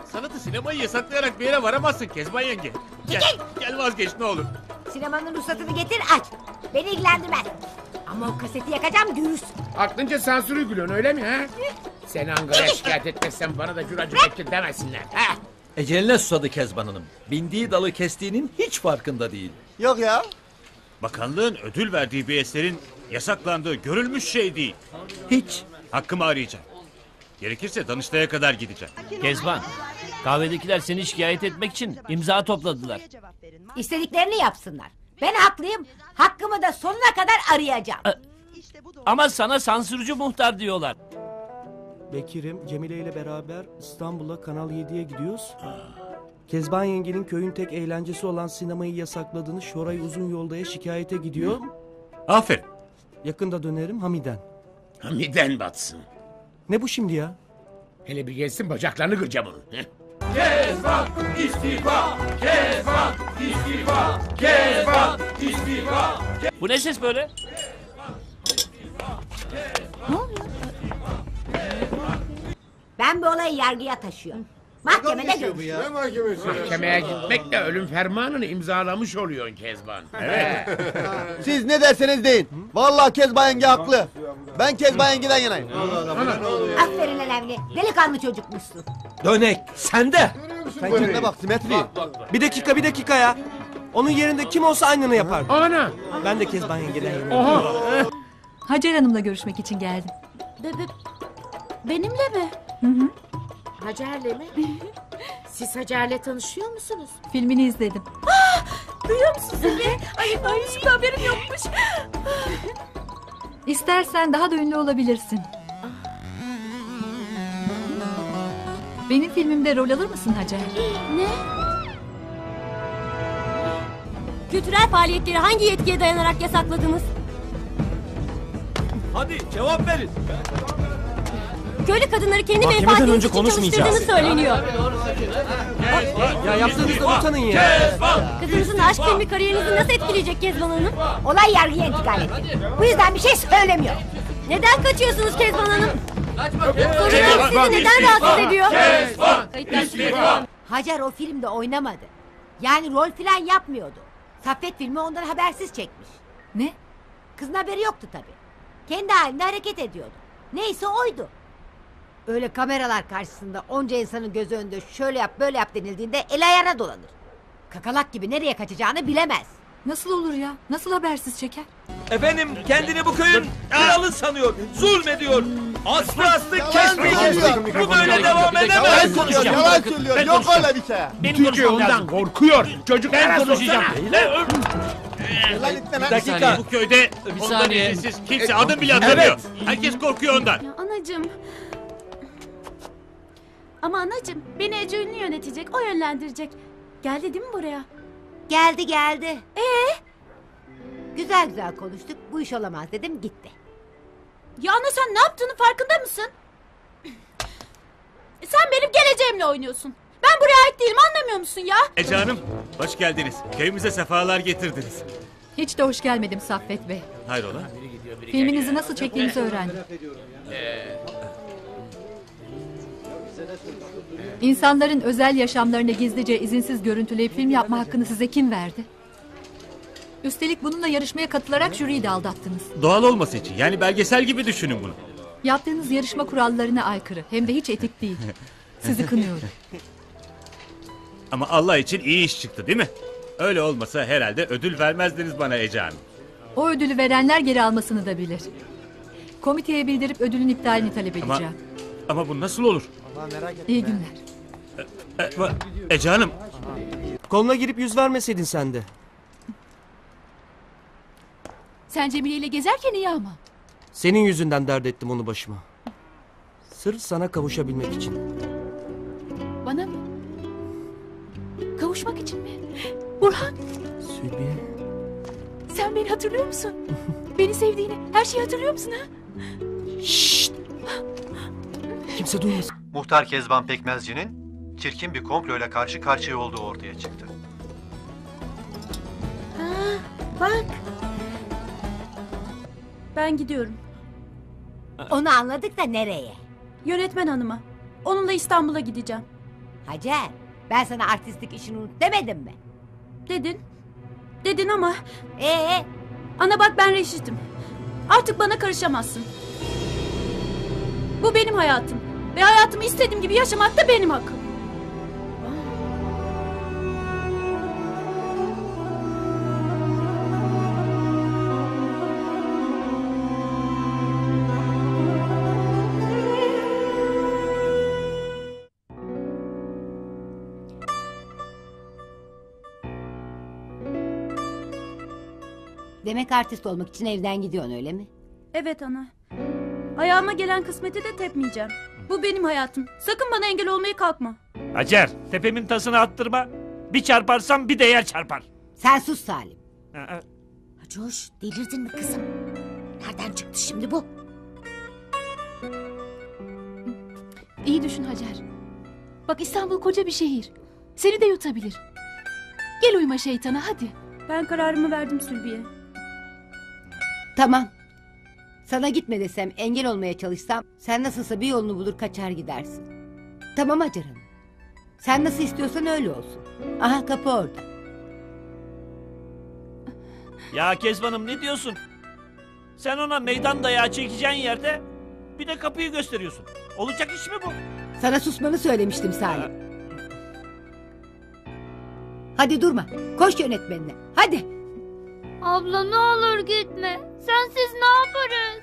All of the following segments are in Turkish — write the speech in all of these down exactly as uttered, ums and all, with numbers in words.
Sanatı sinemayı yasaklayarak bir yere varamazsın Kezban yenge. Gel, gel vazgeç ne olur. Sinemanın ruhsatını getir aç. Beni ilgilendirmez. Ama o kaseti yakacağım görürsün. Aklınca sansür uyguluyorsun öyle mi ha? Seni Ankara'ya şikayet etmezsen bana da curacı bekir demesinler. Ha? Eceline susadı Kezban Hanım. Bindiği dalı kestiğinin hiç farkında değil. Yok ya. Bakanlığın ödül verdiği bir eserin yasaklandığı görülmüş şey değil. Hiç. Hakkımı arayacağım. Gerekirse Danıştay'a kadar gideceğim. Kezban, kahvedekiler seni şikayet etmek için imza topladılar. İstediklerini yapsınlar. Ben haklıyım. Hakkımı da sonuna kadar arayacağım. Ama sana sansürcü muhtar diyorlar. Bekir'im, Cemile ile beraber İstanbul'a Kanal yediye gidiyoruz. Kezban yengenin köyün tek eğlencesi olan sinemayı yasakladığını Şoray Uzun Yolda'ya şikayete gidiyor. Aferin. Yakında dönerim Hamiden. Hamiden batsın. Ne bu şimdi ya? Hele bir gelsin bacaklarını kıracağım onun. Kezban istifa! Kezban istifa! Kezban istifa! Bu ne ses böyle? Ne oluyor? Ben bu olayı yargıya taşıyorum. Mahkemede görüşürüz. Mahkemeye gitmekle ölüm fermanını imzalamış oluyorsun Kezban. Evet. Siz ne derseniz deyin. Vallahi Kezban yenge haklı. Ben Kezban yengeden yanayım. Aferin Elevli. Delikanlı çocukmuşsun. Dönek sende. Sen kendine bak simetri. Bir dakika bir dakika ya. Onun yerinde kim olsa aynını yapar. Ana! Ben de Kezban yengeden yanayım. Oha! Hacer Hanım'la görüşmek için geldim. Be, be, benimle mi? Hı hı. Hacer'le mi? Siz Hacer'le tanışıyor musunuz? Filmini izledim. Duyuyor musun Zeki? Ay, ay şimdi haberim yokmuş. İstersen daha da ünlü olabilirsin. Benim filmimde rol alır mısın Hacer? Ne? Kültürel faaliyetleri hangi yetkiye dayanarak yasakladınız? Hadi cevap verin. Köylü kadınları kendi Mahkemeden menfaatiniz önce için konuşmayacağız. çalıştırdığını söyleniyor. Ya yaptığınızda utanın ya. Kızınızın aşk filmi kariyerinizi nasıl etkileyecek Kezban Hanım? Olay yargıya intikal etti. Bu yüzden bir şey söylemiyor. Neden kaçıyorsunuz Kezban Hanım? Sorularım sizi neden rahatsız ediyor? Kayıtlar Hacer o filmde oynamadı. Yani rol filan yapmıyordu. Saffet filmi ondan habersiz çekmiş. Ne? Kızın haberi yoktu tabii. Kendi halinde hareket ediyordu. Neyse oydu. Öyle kameralar karşısında onca insanın gözü önünde şöyle yap böyle yap denildiğinde el ayağına dolanır. Kakalak gibi nereye kaçacağını bilemez. Nasıl olur ya? Nasıl habersiz çeker? Efendim kendini bu köyün kralı sanıyor. Zulmediyor. Aslı aslı kesmeyeceğiz. Bu böyle devam edemez. Yalan söylüyor. Yok öyle bir şey. Benim Türkiye ondan korkuyor. Çocuklara konuşacağım. Lan itme lan. Dakika. Bu köyde Bir ondan saniye. izinsiz kimse adım bile atamıyor. Herkes korkuyor ondan. Ya anacığım. Ama anacığım beni Ece Ünlü yönetecek, o yönlendirecek. Geldi değil mi buraya? Geldi geldi. Ee? Güzel güzel konuştuk. Bu iş olamaz dedim gitti. Ya ana sen ne yaptığının farkında mısın? Sen benim geleceğimle oynuyorsun. Ben buraya ait değilim anlamıyor musun ya? Ece Hanım hoş geldiniz. Köyümüze sefalar getirdiniz. Hiç de hoş gelmedim Saffet Bey. Hayrola? Filminizi nasıl çektiğinizi öğrendim. İnsanların özel yaşamlarını gizlice izinsiz görüntüleyip film yapma hakkını size kim verdi? Üstelik bununla yarışmaya katılarak jüriyi de aldattınız. Doğal olması için yani belgesel gibi düşünün bunu. Yaptığınız yarışma kurallarına aykırı. Hem de hiç etik değil. Sizi kınıyorum. Ama Allah için iyi iş çıktı değil mi? Öyle olmasa herhalde ödül vermezdiniz bana Ece Hanım. O ödülü verenler geri almasını da bilir. Komiteye bildirip ödülün iptalini talep Ama, edeceğim. ama bu nasıl olur? İyi günler. E, Ece Hanım. Koluna girip yüz vermeseydin sen de. Sen Cemile ile gezerken iyi ama. Senin yüzünden dert ettim onu başıma. Sırf sana kavuşabilmek için. Bana mı? Kavuşmak için mi? Burhan, Sülbiye. sen beni hatırlıyor musun? Beni sevdiğini, her şeyi hatırlıyor musun ha? Şşşt! Kimse duymasın. Muhtar Kezban Pekmezci'nin çirkin bir komployla karşı karşıya olduğu ortaya çıktı. Ha, bak. Ben gidiyorum. Onu anladık da nereye? Yönetmen hanıma. Onunla İstanbul'a gideceğim. Hacer, ben sana artistlik işini unut demedim mi? Dedin. Dedin ama Ee, ana bak ben reşitim. Artık bana karışamazsın. Bu benim hayatım. Ve hayatımı istediğim gibi yaşamak da benim hakkım. demek artist olmak için evden gidiyorsun öyle mi? Evet ana. Ayağıma gelen kısmeti de tepmeyeceğim. Bu benim hayatım. Sakın bana engel olmaya kalkma. Hacer, tepemin tasını attırma. Bir çarparsam bir de yer çarpar. Sen sus Salim. Aa, Coş, delirdin mi kızım? Nereden çıktı şimdi bu? İyi düşün Hacer. Bak İstanbul koca bir şehir. Seni de yutabilir. Gel uyuma şeytana hadi. Ben kararımı verdim Sülbiye. Tamam. Sana gitme desem, engel olmaya çalışsam, sen nasılsa bir yolunu bulur kaçar gidersin. Tamam Hacer Hanım. Sen nasıl istiyorsan öyle olsun. Aha kapı orada. Ya Kezban'ım ne diyorsun? Sen ona meydan dayağı çekeceğin yerde bir de kapıyı gösteriyorsun. Olacak iş mi bu? Sana susmanı söylemiştim Salim. Hadi durma. Koş yönetmenine. Hadi. Abla ne olur gitme. Sensiz ne yaparız?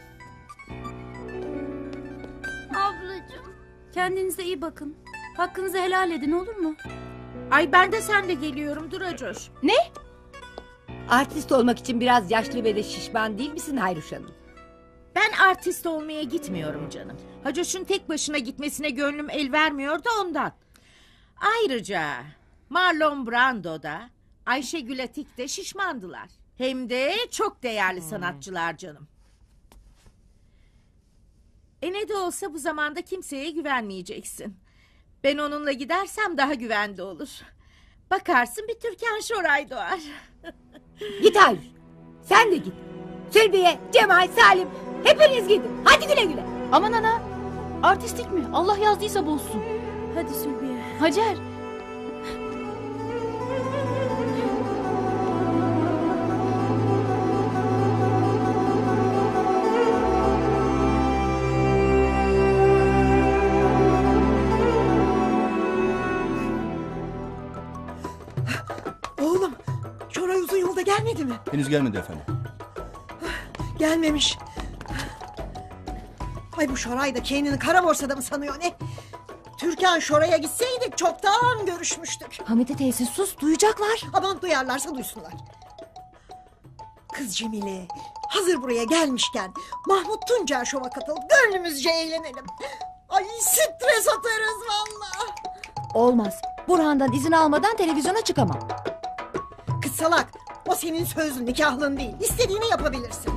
Ablacığım. Kendinize iyi bakın. Hakkınızı helal edin olur mu? Ay ben de sen de geliyorum dur Acoş. Ne? Artist olmak için biraz yaşlı ve de şişman değil misin Hayruş Hanım? Ben artist olmaya gitmiyorum canım. Hacoş'un tek başına gitmesine gönlüm el vermiyor da ondan. Ayrıca Marlon Brando da Ayşegül Atik de şişmandılar. Hem de çok değerli sanatçılar canım. E ne de olsa bu zamanda kimseye güvenmeyeceksin. Ben onunla gidersem daha güvende olur. Bakarsın bir Türkan Şoray doğar. Git Hayruş. Sen de git. Sülbiye, Cemal, Salim. Hepiniz gidin. Hadi güle güle. Aman ana. Artistlik mi? Allah yazdıysa bozsun. Hadi Sülbiye. Hacer. Oğlum, Şoray uzun yolda gelmedi mi? Henüz gelmedi efendim. Gelmemiş. Ay bu Şoray da kendini kara borsada mı sanıyor ne? Türkan Şoray'a gitseydik çoktan görüşmüştük. Hamide teyze sus, duyacaklar. Aman duyarlarsa duysunlar. Kız Cemile, hazır buraya gelmişken Mahmut Tuncer şova katıl, gönlümüzce eğlenelim. Ay stres atarız valla. Olmaz. Burhan'dan izin almadan televizyona çıkamam. Kız salak, o senin sözlü nikahlın değil. İstediğini yapabilirsin.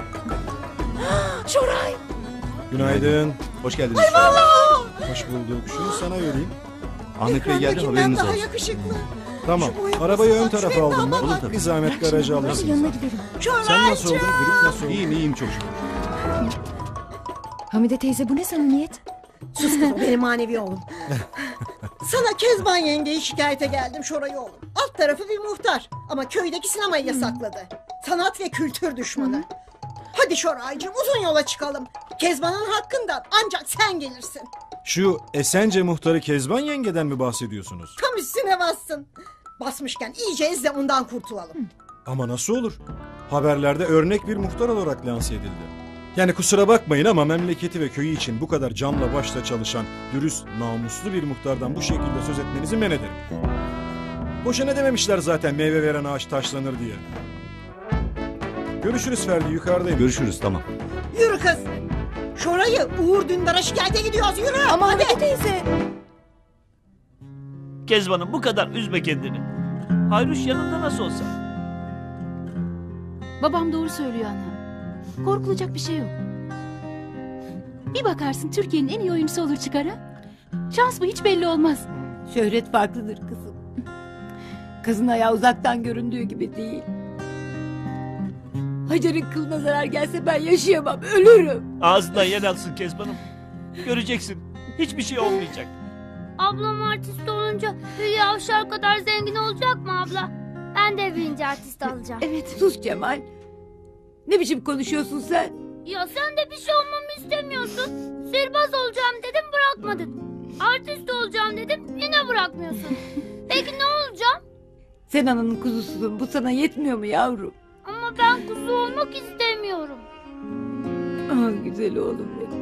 Şoray. Günaydın. Hoş geldiniz. Ay vallahi. Hoş bulduk. Şunu sana vereyim. Ahmet Bey geldi, Ekrandakinden haberiniz daha olsun. yakışıklı. Tamam. Şu boyama Arabayı ön salak, tarafa şu aldım ben. endama Olur tabii. Bir zahmet garaja alırsınız. Yanına gidelim. Sen nasıl oldun? Grip nasıl oldu? İyiyim iyiyim çok şükür. Hamide teyze bu ne samimiyet? Sus kız, o benim manevi oğlum. Sana Kezban yengeyi şikayete geldim Şoray oğlum. Alt tarafı bir muhtar ama köydeki sinemayı yasakladı. Sanat ve kültür düşmanı. Hadi Şoraycığım uzun yola çıkalım. Kezban'ın hakkından ancak sen gelirsin. Şu Esence muhtarı Kezban yengeden mi bahsediyorsunuz? Tam üstüne bassın. Basmışken iyice ezle ondan kurtulalım. Ama nasıl olur? Haberlerde örnek bir muhtar olarak lanse edildi. Yani kusura bakmayın ama memleketi ve köyü için bu kadar canla başla çalışan, dürüst, namuslu bir muhtardan bu şekilde söz etmenizi men ederim. Boşa ne dememişler zaten meyve veren ağaç taşlanır diye. Görüşürüz Ferdi, yukarıdayım. Görüşürüz, tamam. Yürü kız. Şoray'ı Uğur Dündar'a şikayete gidiyoruz, yürü. Ama hadi. Hamide teyze. Kezban'ım bu kadar üzme kendini. Hayruş yanında nasıl olsa. Babam doğru söylüyor ana. Korkulacak bir şey yok. Bir bakarsın Türkiye'nin en iyi oyuncusu olur çıkar ha. Şans mı hiç belli olmaz. Şöhret farklıdır kızım. Kızın ayağı uzaktan göründüğü gibi değil. Hacer'in kılına zarar gelse ben yaşayamam, ölürüm. Ağzından yer alsın Kezban'ım. Göreceksin. Hiçbir şey olmayacak. Ablam artist olmak olunca Hülya Avşar kadar zengin olacak mı abla? Ben de evlenince artist alacağım. Evet sus Cemal. Ne biçim konuşuyorsun sen? Ya sen de bir şey olmamı istemiyorsun. Sihirbaz olacağım dedim bırakmadın. Artist olacağım dedim yine bırakmıyorsun. Peki ne olacağım? Sen ananın kuzususun. Bu sana yetmiyor mu yavrum? Ama ben kuzu olmak istemiyorum. Ah güzel oğlum benim.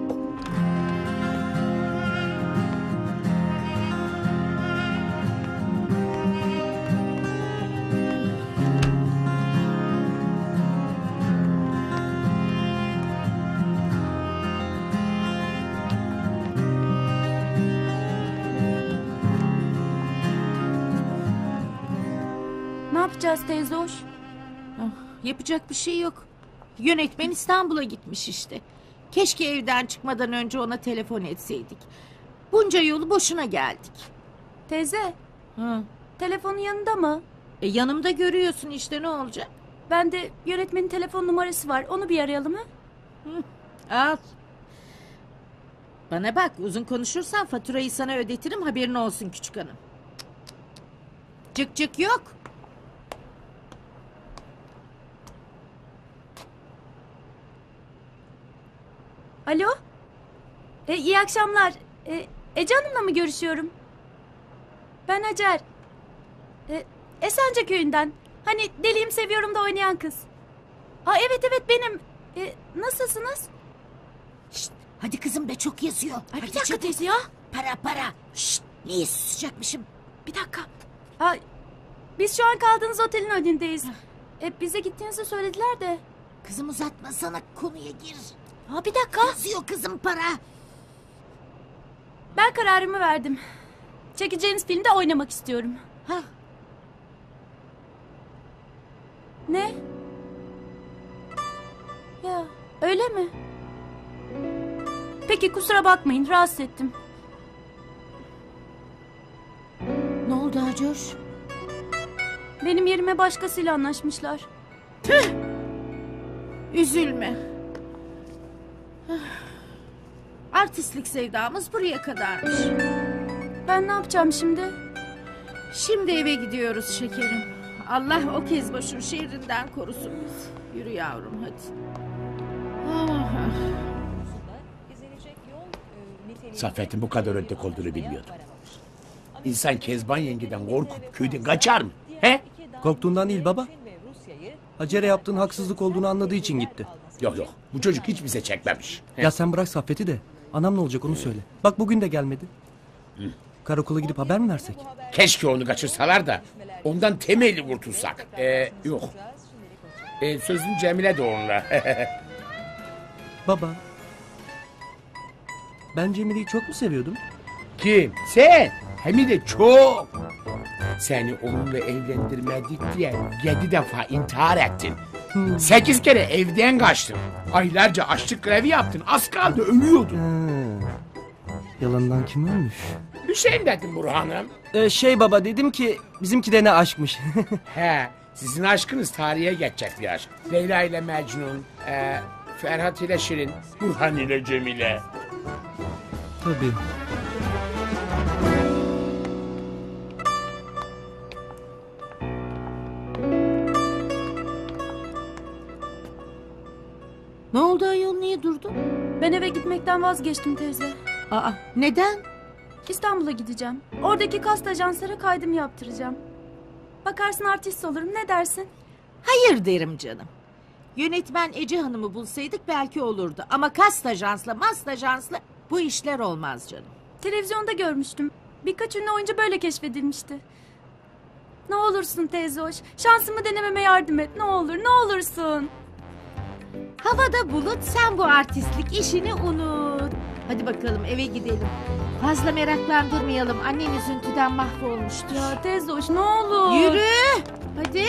Ne yapacağız teyze hoş? Ah, yapacak bir şey yok. Yönetmen İstanbul'a gitmiş işte. Keşke evden çıkmadan önce ona telefon etseydik. Bunca yolu boşuna geldik. Teyze. Hı. Telefonun yanında mı? E, yanımda görüyorsun işte ne olacak? Ben de yönetmenin telefon numarası var. Onu bir arayalım mı? Hı. Al. Bana bak uzun konuşursan faturayı sana ödetirim haberin olsun küçük hanım. Cık cık yok. Alo? E, iyi akşamlar. E, Ece Hanım'la mı görüşüyorum? Ben Hacer. E, Esence köyünden. Hani deliyim seviyorum da oynayan kız. Aa, evet evet benim. E, nasılsınız? Şşt, hadi kızım be çok yazıyor. Ay, Hadi bir dakika çabuk. teyze ya. Para para. Şşt, niye susacakmışım? Bir dakika. Aa, biz şu an kaldığınız otelin önündeyiz. E, bize gittiğinizi söylediler de. Kızım uzatmasana konuya gir. Aa, bir dakika. Yazıyor kızım para. Ben kararımı verdim. Çekeceğiniz filmde oynamak istiyorum. Ha. Ne? Ya öyle mi? Peki kusura bakmayın rahatsız ettim. Ne oldu Hacoş? Benim yerime başkasıyla anlaşmışlar. Tüh! Üzülme. Artistlik sevdamız buraya kadarmış. Ben ne yapacağım şimdi? Şimdi eve gidiyoruz şekerim. Allah o kezbaşın şerrinden korusun bizi. Yürü yavrum hadi. Ah, ah. Saffet'in bu kadar ödek olduğunu bilmiyordum. İnsan Kezban yengeden korkup köyden kaçar mı? He? Korktuğundan değil baba. Hacer'e yaptığın haksızlık olduğunu anladığı için gitti. Yok yok bu çocuk hiç bize çekmemiş. Ya sen bırak Saffet'i de. Anam ne olacak onu söyle. Bak bugün de gelmedi. Hı. Karakola gidip haber mi versek? Keşke onu kaçırsalar da ondan temelli kurtulsak. Ee, yok. Ee, sözün Cemile de onunla. Baba. Ben Cemile'yi çok mu seviyordum? Kim? Sen. Hem de çok. Seni onunla evlendirmedik diye yedi defa intihar ettin. Hmm. Sekiz kere evden kaçtın. Aylarca açlık grevi yaptın. Az kaldı ölüyordun. Hmm. Yalandan kim ölmüş? Hüseyin dedim Burhan'ım. Ee, şey baba dedim ki bizimki de ne aşkmış. He, sizin aşkınız tarihe geçecek bir aşk. Leyla ile Mecnun, e, Ferhat ile Şirin, Burhan ile Cemile. Tabii. Ne oldu ayol niye durdun? Ben eve gitmekten vazgeçtim teyze. Aa, neden? İstanbul'a gideceğim. Oradaki kast ajanslara kaydımı yaptıracağım. Bakarsın artist olurum ne dersin? Hayır derim canım. Yönetmen Ece Hanım'ı bulsaydık belki olurdu. Ama kast ajansla mast ajansla bu işler olmaz canım. Televizyonda görmüştüm. Birkaç ünlü oyuncu böyle keşfedilmişti. Ne olursun teyze hoş. Şansımı denememe yardım et. Ne olur ne olursun. Havada bulut sen bu artistlik işini unut. Hadi bakalım eve gidelim. Fazla meraklandırmayalım. Annen üzüntüden mahvolmuştur. Ya teyze hoş ne olur. Yürü. Hadi.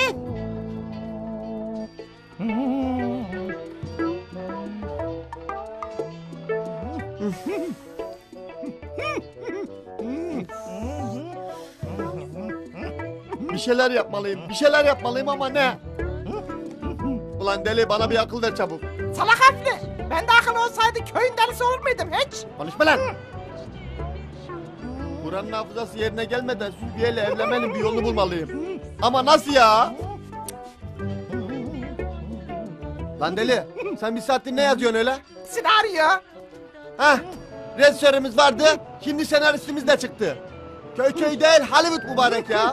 Bir şeyler yapmalıyım, bir şeyler yapmalıyım ama ne? Ulan deli bana bir akıl ver çabuk. Salak haklı. Ben de akıl olsaydı köyün delisi olur muydum hiç? Konuşma lan. Buranın hafızası yerine gelmeden Zülfiye'yle evlenmenin bir yolunu bulmalıyım. Ama nasıl ya? Lan deli, sen bir saattir ne yazıyorsun öyle? Senaryo. Hah, rejisörümüz vardı, şimdi senaristimiz de çıktı. Köy köy değil, Hollywood mübarek ya.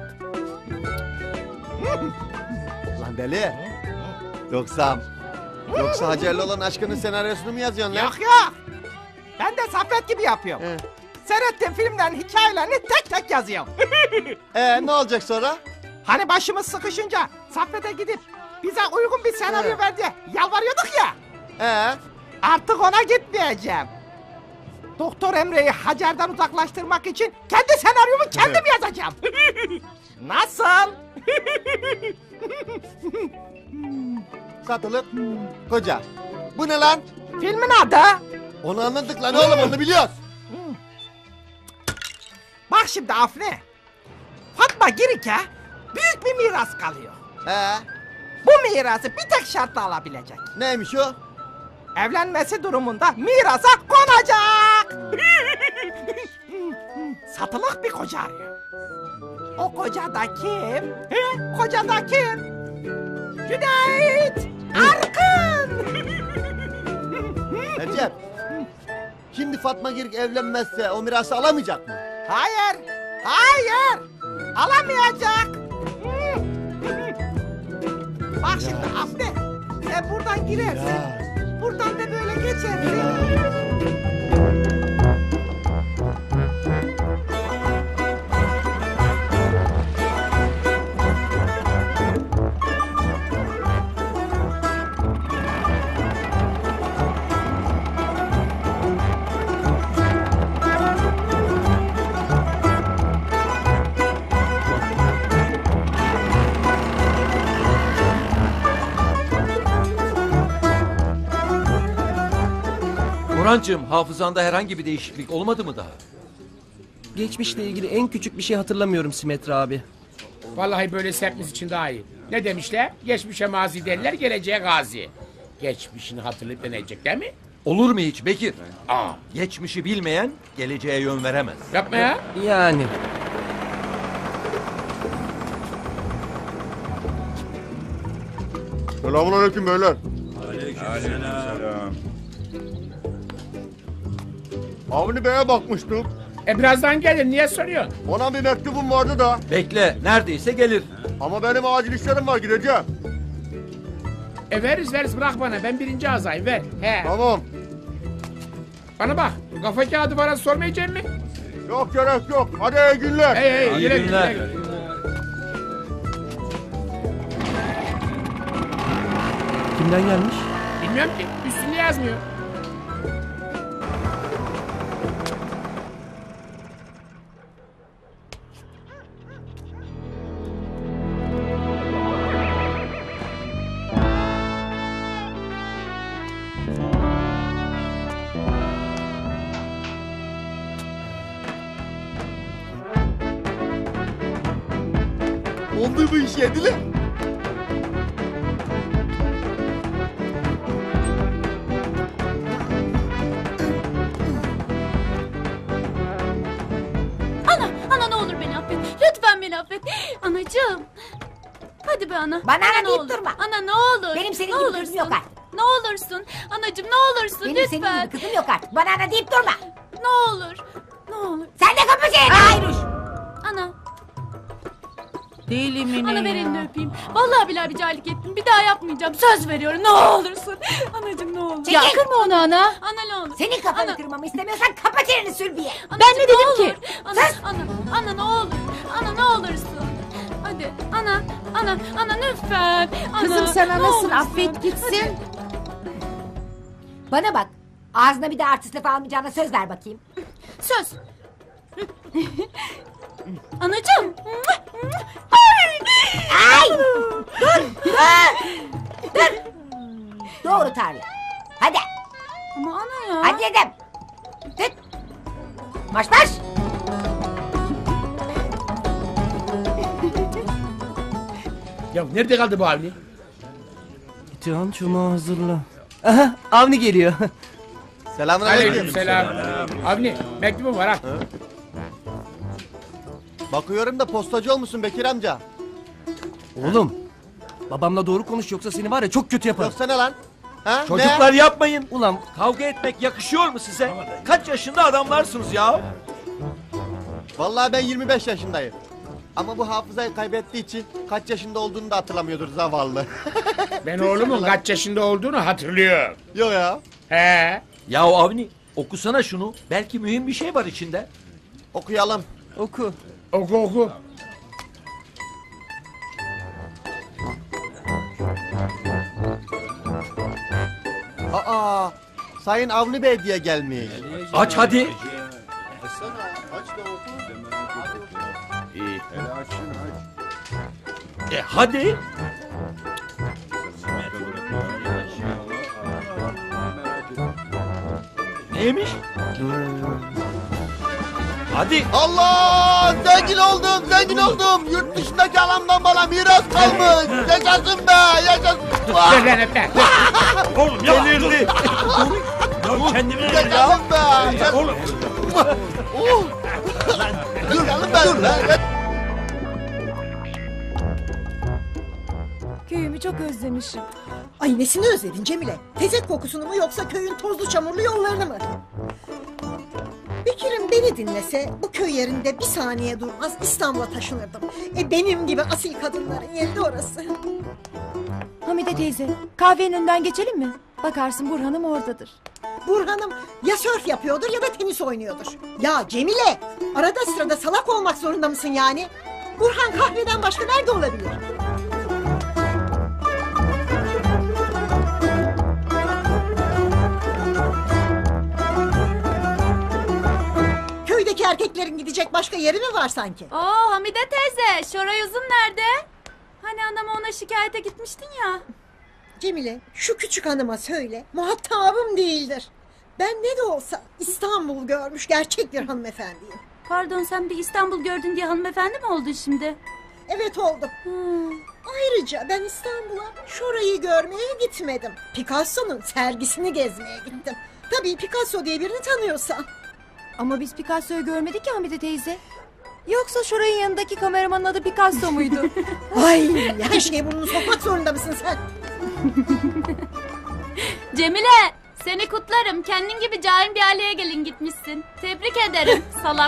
Lan deli. Yoksa... Yoksa Hacer'le olan aşkının senaryosunu mu yazıyorsun lan? Yok yok. Ben de Saffet gibi yapıyorum. He. Seyrettiğim filmlerin hikayelerini tek tek yazıyorum. Ee, ne olacak sonra? Hani başımız sıkışınca Saffet'e gidip bize uygun bir senaryo He. ver diye yalvarıyorduk ya. Ee? Artık ona gitmeyeceğim. Doktor Emre'yi Hacer'den uzaklaştırmak için kendi senaryomu kendim yazacağım. Nasıl? Satılık koca. Bu ne lan? Filmin adı? Onu anladık lan oğlum, onu biliyoruz. Bak şimdi Afne. Fatma Girik'e büyük bir miras kalıyor. Ee? Bu mirası bir tek şartla alabilecek. Neymiş o? Evlenmesi durumunda mirasa konacak. Satılık bir koca arıyor. O koca da kim? He? Koca da kim? Cüneyt Arkın. Recep. Şimdi Fatma Girik evlenmezse o mirası alamayacak mı? Hayır, hayır. Alamayacak. Bak şimdi Afne. Sen buradan girersin. Buradan da böyle geçersin. Orhancığım, hafızanda herhangi bir değişiklik olmadı mı daha? Geçmişle ilgili en küçük bir şey hatırlamıyorum Simetri abi. Vallahi böyle hepimiz için daha iyi. Ne demişler? Geçmişe mazi derler, geleceğe gazi. Geçmişini hatırlayıp deneyecek değil mi? Olur mu hiç Bekir? Aa. Geçmişi bilmeyen geleceğe yön veremez. Yapma ya. Yani. Selamünaleyküm beyler. Avni Bey'e bakmıştım. E birazdan gelir, niye soruyorsun? Ona bir mektubum vardı da. Bekle, neredeyse gelir. Ama benim acil işlerim var, gideceğim. E veririz veririz, bırak bana, ben birinci azayım, ver. He. Tamam. Bana bak, kafa kağıdı bana sormayacak mı? Yok gerek yok. Hadi iyi günler. Hey hey, İyi güle günler. güle. Kimden gelmiş? Bilmiyorum ki, üstünde yazmıyor. Oldu bu iş yedili. Ana, ana ne olur beni affet. Lütfen beni affet. Anacığım. Hadi be ana. Bana ana ne deyip olur. durma. Ana ne olur. Benim senin ne gibi olursun. kızım yok artık. Ne olursun. Anacığım ne olursun Benim lütfen. senin gibi kızım yok artık. Bana ana deyip durma. Ne olur. Ne olur. Sen de kapı çeneni Ayruş. Ana. Deli mi ne Ana ver ya? elini öpeyim. Vallahi billahi bir cahillik ettim. Bir daha yapmayacağım. Söz veriyorum. Ne olursun. Anacığım ne olur. Çekil. Ya kırma onu ana. Ana ne olur. Senin kafanı Ana. kırmamı istemiyorsan kapa çeneni Sülbiye. Ben ne dedim ki? Ana, ana, ana ne olur. Ana ne olursun. Hadi ana, ana, ana lütfen. Ana, Kızım sen ne anasın, olursun. affet gitsin. Bana bak. Ağzına bir de artist lafı almayacağına söz ver bakayım. Söz. Anacığım. Ay! Dur! Dur! Doğru tarla. Hadi. Ama ana ya. Hadi dedim. Tut. Marş marş. Ya nerede kaldı bu Avni? Can çumağı hazırla. Aha, Avni geliyor. Selamünaleyküm. Aleyküm selam. Avni, mektubum var ha. Bakıyorum da postacı olmuşsun Bekir amca. Oğlum babamla doğru konuş yoksa seni var ya çok kötü yaparım. Yoksa ne lan? Ha? Çocuklar ne? yapmayın. Ulan Kavga etmek yakışıyor mu size? Kaç yaşında adamlarsınız ya? Vallahi ben yirmi beş yaşındayım. Ama bu hafızayı kaybettiği için kaç yaşında olduğunu da hatırlamıyordur zavallı. Ben oğlumun kaç yaşında olduğunu hatırlıyorum. Yok ya. He. Ya Avni okusana şunu. Belki mühim bir şey var içinde. Okuyalım. oku. Oku oku. Aa, Sayın Avni Bey diye gelmiş. Aç hadi. E hadi. Neymiş? Hadi. Allah! Zengin oldum, zengin oldum. Yurt dışındaki alamdan bana miras kalmış. Yaşasın be, yaşasın. Dur lan öpme. Oğlum ya. Delirdi. Dur kendine gel ya. Yaşasın be. Ya oğlum. Oh! Dur, dur lan. Köyümü çok özlemişim. Ay nesini özledin Cemile? Tezek kokusunu mu yoksa köyün tozlu çamurlu yollarını mı? Bekir'im beni dinlese bu köy yerinde bir saniye durmaz İstanbul'a taşınırdım. E benim gibi asil kadınların yeri de orası. Hamide teyze, kahvenin önünden geçelim mi? Bakarsın Burhan'ım oradadır. Burhan'ım ya sörf yapıyordur ya da tenis oynuyordur. Ya Cemile, arada sırada salak olmak zorunda mısın yani? Burhan kahveden başka nerede olabilir? Köydeki erkeklerin gidecek başka yeri mi var sanki? Oo Hamide teyze, Şoray Uzun nerede? Hani anama ona şikayete gitmiştin ya. Cemile, şu küçük hanıma söyle, muhatabım değildir. Ben ne de olsa İstanbul görmüş gerçek bir hanımefendiyim. Pardon, sen bir İstanbul gördün diye hanımefendi mi oldun şimdi? Evet oldum. Hmm. Ayrıca ben İstanbul'a Şoray'ı görmeye gitmedim. Picasso'nun sergisini gezmeye gittim. Tabii Picasso diye birini tanıyorsan. Ama biz Picasso'yu görmedik ki Hamide teyze. Yoksa Şoray'ın yanındaki kameramanın adı Picasso muydu? Ay, her şeye burnunu sokmak zorunda mısın sen? Cemile, seni kutlarım. Kendin gibi cahil bir aileye gelin gitmişsin. Tebrik ederim salak.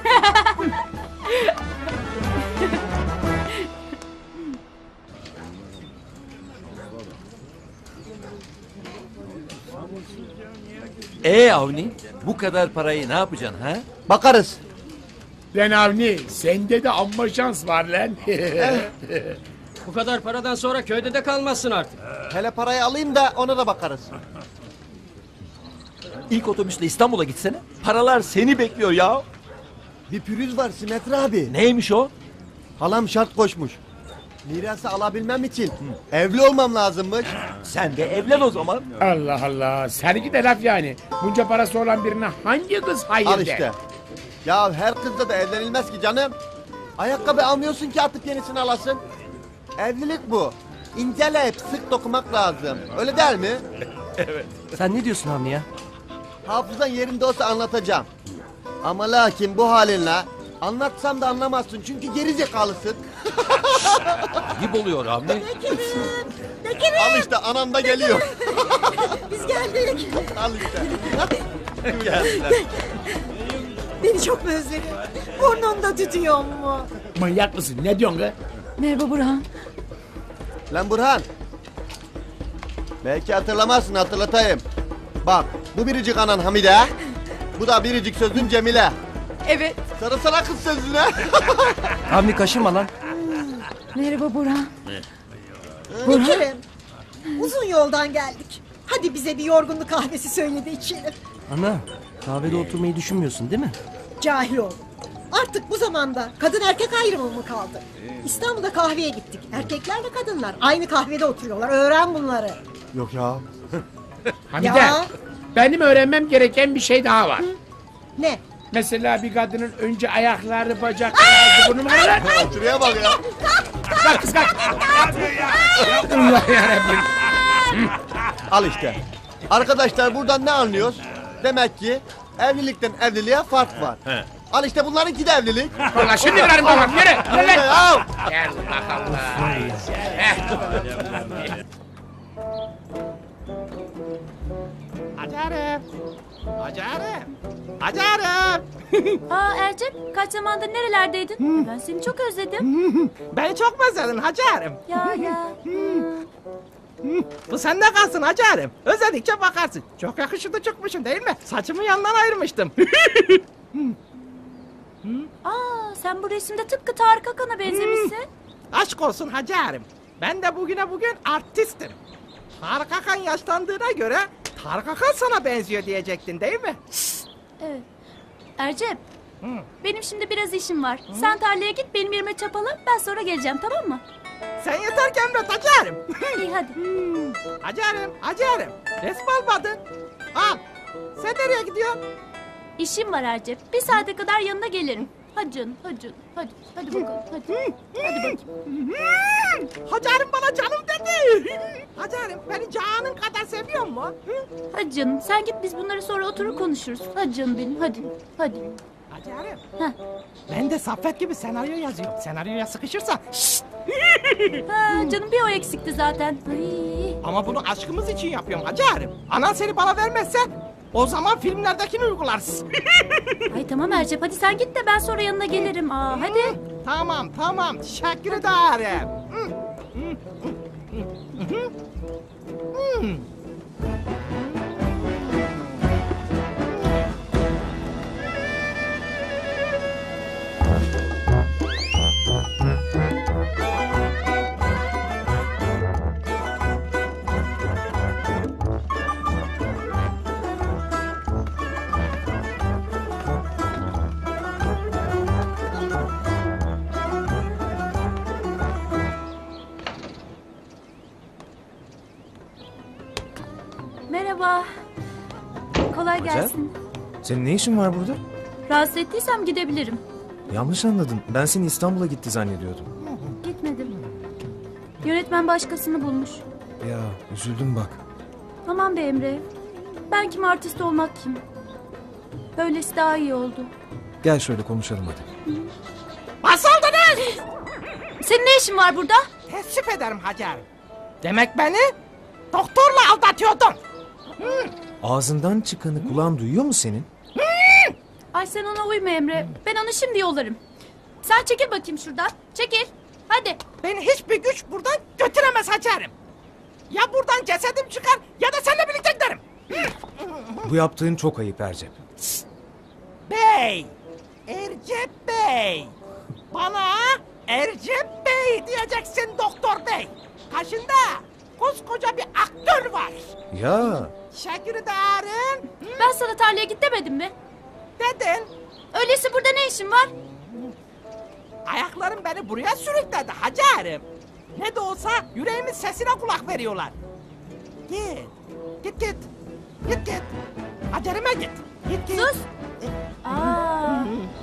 E Avni bu kadar parayı ne yapacaksın ha? Bakarız. Lan Avni, sende de amma şans var lan. Bu kadar paradan sonra köyde de kalmazsın artık. Hele parayı alayım da ona da bakarız. İlk otobüsle İstanbul'a gitsene. Paralar seni bekliyor ya. Bir pürüz var Simetri abi. Neymiş o? Halam şart koşmuş. Mirası alabilmem için evli olmam lazımmış. Sen de evlen o zaman. Allah Allah, seninki de laf yani. Bunca parası olan birine hangi kız hayır Al der? işte. Ya her kızla da evlenilmez ki canım. Ayakkabı almıyorsun ki atıp yenisini alasın. Evlilik bu. İnceleyip sık dokumak lazım. Öyle değil mi? Evet. Sen ne diyorsun Avni ya? Hafızan yerinde olsa anlatacağım. Ama lakin bu halinle anlatsam da anlamazsın çünkü geri zekalısın. Ayıp oluyor Avni. Bekir'im, Bekir'im. Al işte anan da geliyor. Biz geldik. Al işte. Geldiler. Beni çok mu özledin? Burnunda tütüyor mu? Manyak mısın, ne diyorsun kız? Merhaba Burhan. Lan Burhan. Belki hatırlamazsın, hatırlatayım. Bak bu biricik anan Hamide. Bu da biricik sözün Cemile. Evet. Sarılsana kız sözüne. Avni kaşırma lan. Merhaba Burhan. Bekir'im, uzun yoldan geldik. Hadi bize bir yorgunluk kahvesi söyle de içelim. Ana kahvede oturmayı düşünmüyorsun değil mi? Cahil oldum. Artık bu zamanda kadın erkek ayrımı mı kaldı? İstanbul'da kahveye gittik. Erkeklerle kadınlar aynı kahvede oturuyorlar. Öğren bunları. Yok ya. Hamide, Ya. benim öğrenmem gereken bir şey daha var. Ne? Mesela bir kadının önce ayakları, bacakları, burnu mu kadar? Şuraya bak ya. Kalk kız kalk. Allah yarabbim. Al işte. Arkadaşlar buradan ne anlıyoruz? Demek ki evlilikten evliliğe fark var. He. Al işte bunlarınki de evlilik. Vallahi şimdi veririm babam. Yürü. Yürü Öyle lan. ya. Gel Allah Allah. Eh. Hacer'im. Hacer'im. Hacer'im. Aa Ercep, kaç zamandır nerelerdeydin? Ben seni çok özledim. Beni çok mu özledin Hacer'im? Ya ya. Bu sende kalsın Hacer'im. Özledikçe bakarsın. Çok yakışıklı çıkmışım değil mi? Saçımı yandan ayırmıştım. Aa sen bu resimde tıpkı Tarık Akan'a benzemişsin. Aşk olsun Hacer'im. Ben de bugüne bugün artistim. Tarık Akan yaşlandığına göre Tarık Akan sana benziyor diyecektin değil mi? Evet. Ercep. Benim şimdi biraz işim var. Sen tarlaya git, benim yerime çapala. Ben sonra geleceğim, tamam mı? Sen yeter ki emret Hacer'im. İyi hadi. Hacer'im, Hacer'im. Resmi almadın. Al. Sen nereye gidiyorsun? İşim var Ercep. Bir saate kadar yanına gelirim. Hadi canım, hadi canım. Hadi, hadi bakalım. Hadi, hadi bakayım. Hacer'im bana canım dedi. Hacer'im beni canın kadar seviyor mu? Hadi canım, sen git, biz bunları sonra oturur konuşuruz. Hadi canım benim, hadi. Hadi. Hacer'im. Heh. Ben de Saffet gibi senaryo yazıyorum. Senaryoya sıkışırsa. Şşt. Ha, canım bir o eksikti zaten. Ay. Ama bunu aşkımız için yapıyorum Hacer'im. Anan seni bana vermezse o zaman filmlerdekini uygularsın. Ay tamam Ercep, hadi sen git de ben sonra yanına gelirim. Aa, hadi. Tamam tamam, teşekkür ederim. Merhaba. Kolay gelsin. Senin ne işin var burada? Rahatsız ettiysem gidebilirim. Yanlış anladın. Ben seni İstanbul'a gitti zannediyordum. Gitmedim. Yönetmen başkasını bulmuş. Ya üzüldüm bak. Aman be Emre. Ben kim, artist olmak kim? Böylesi daha iyi oldu. Gel şöyle konuşalım hadi. Basıldınız! Senin ne işin var burada? Teessüf ederim Hacer. Demek beni doktorla aldatıyordun. Ağzından çıkanı kulağın duyuyor mu senin? Ay sen ona uyma Emre. Ben onu şimdi yollarım. Sen çekil bakayım şuradan. Çekil. Hadi. Beni hiçbir güç buradan götüremez Hacer'im. Ya buradan cesedim çıkar ya da seninle birlikte giderim. Bu yaptığın çok ayıp Ercep. Bey. Ercep Bey. Bana Ercep Bey diyeceksin doktor bey. Karşında koskoca bir aktör var. Ya. Teşekkür ederim. Ben sana tarlaya git demedim mi? Dedin. Öyleyse burada ne işin var? Ayaklarım beni buraya sürükledi Hacer'im. Ne de olsa yüreğimin sesine kulak veriyorlar. Git. Git git. Git git. Hacer'ime git. Git git. Sus. Aa.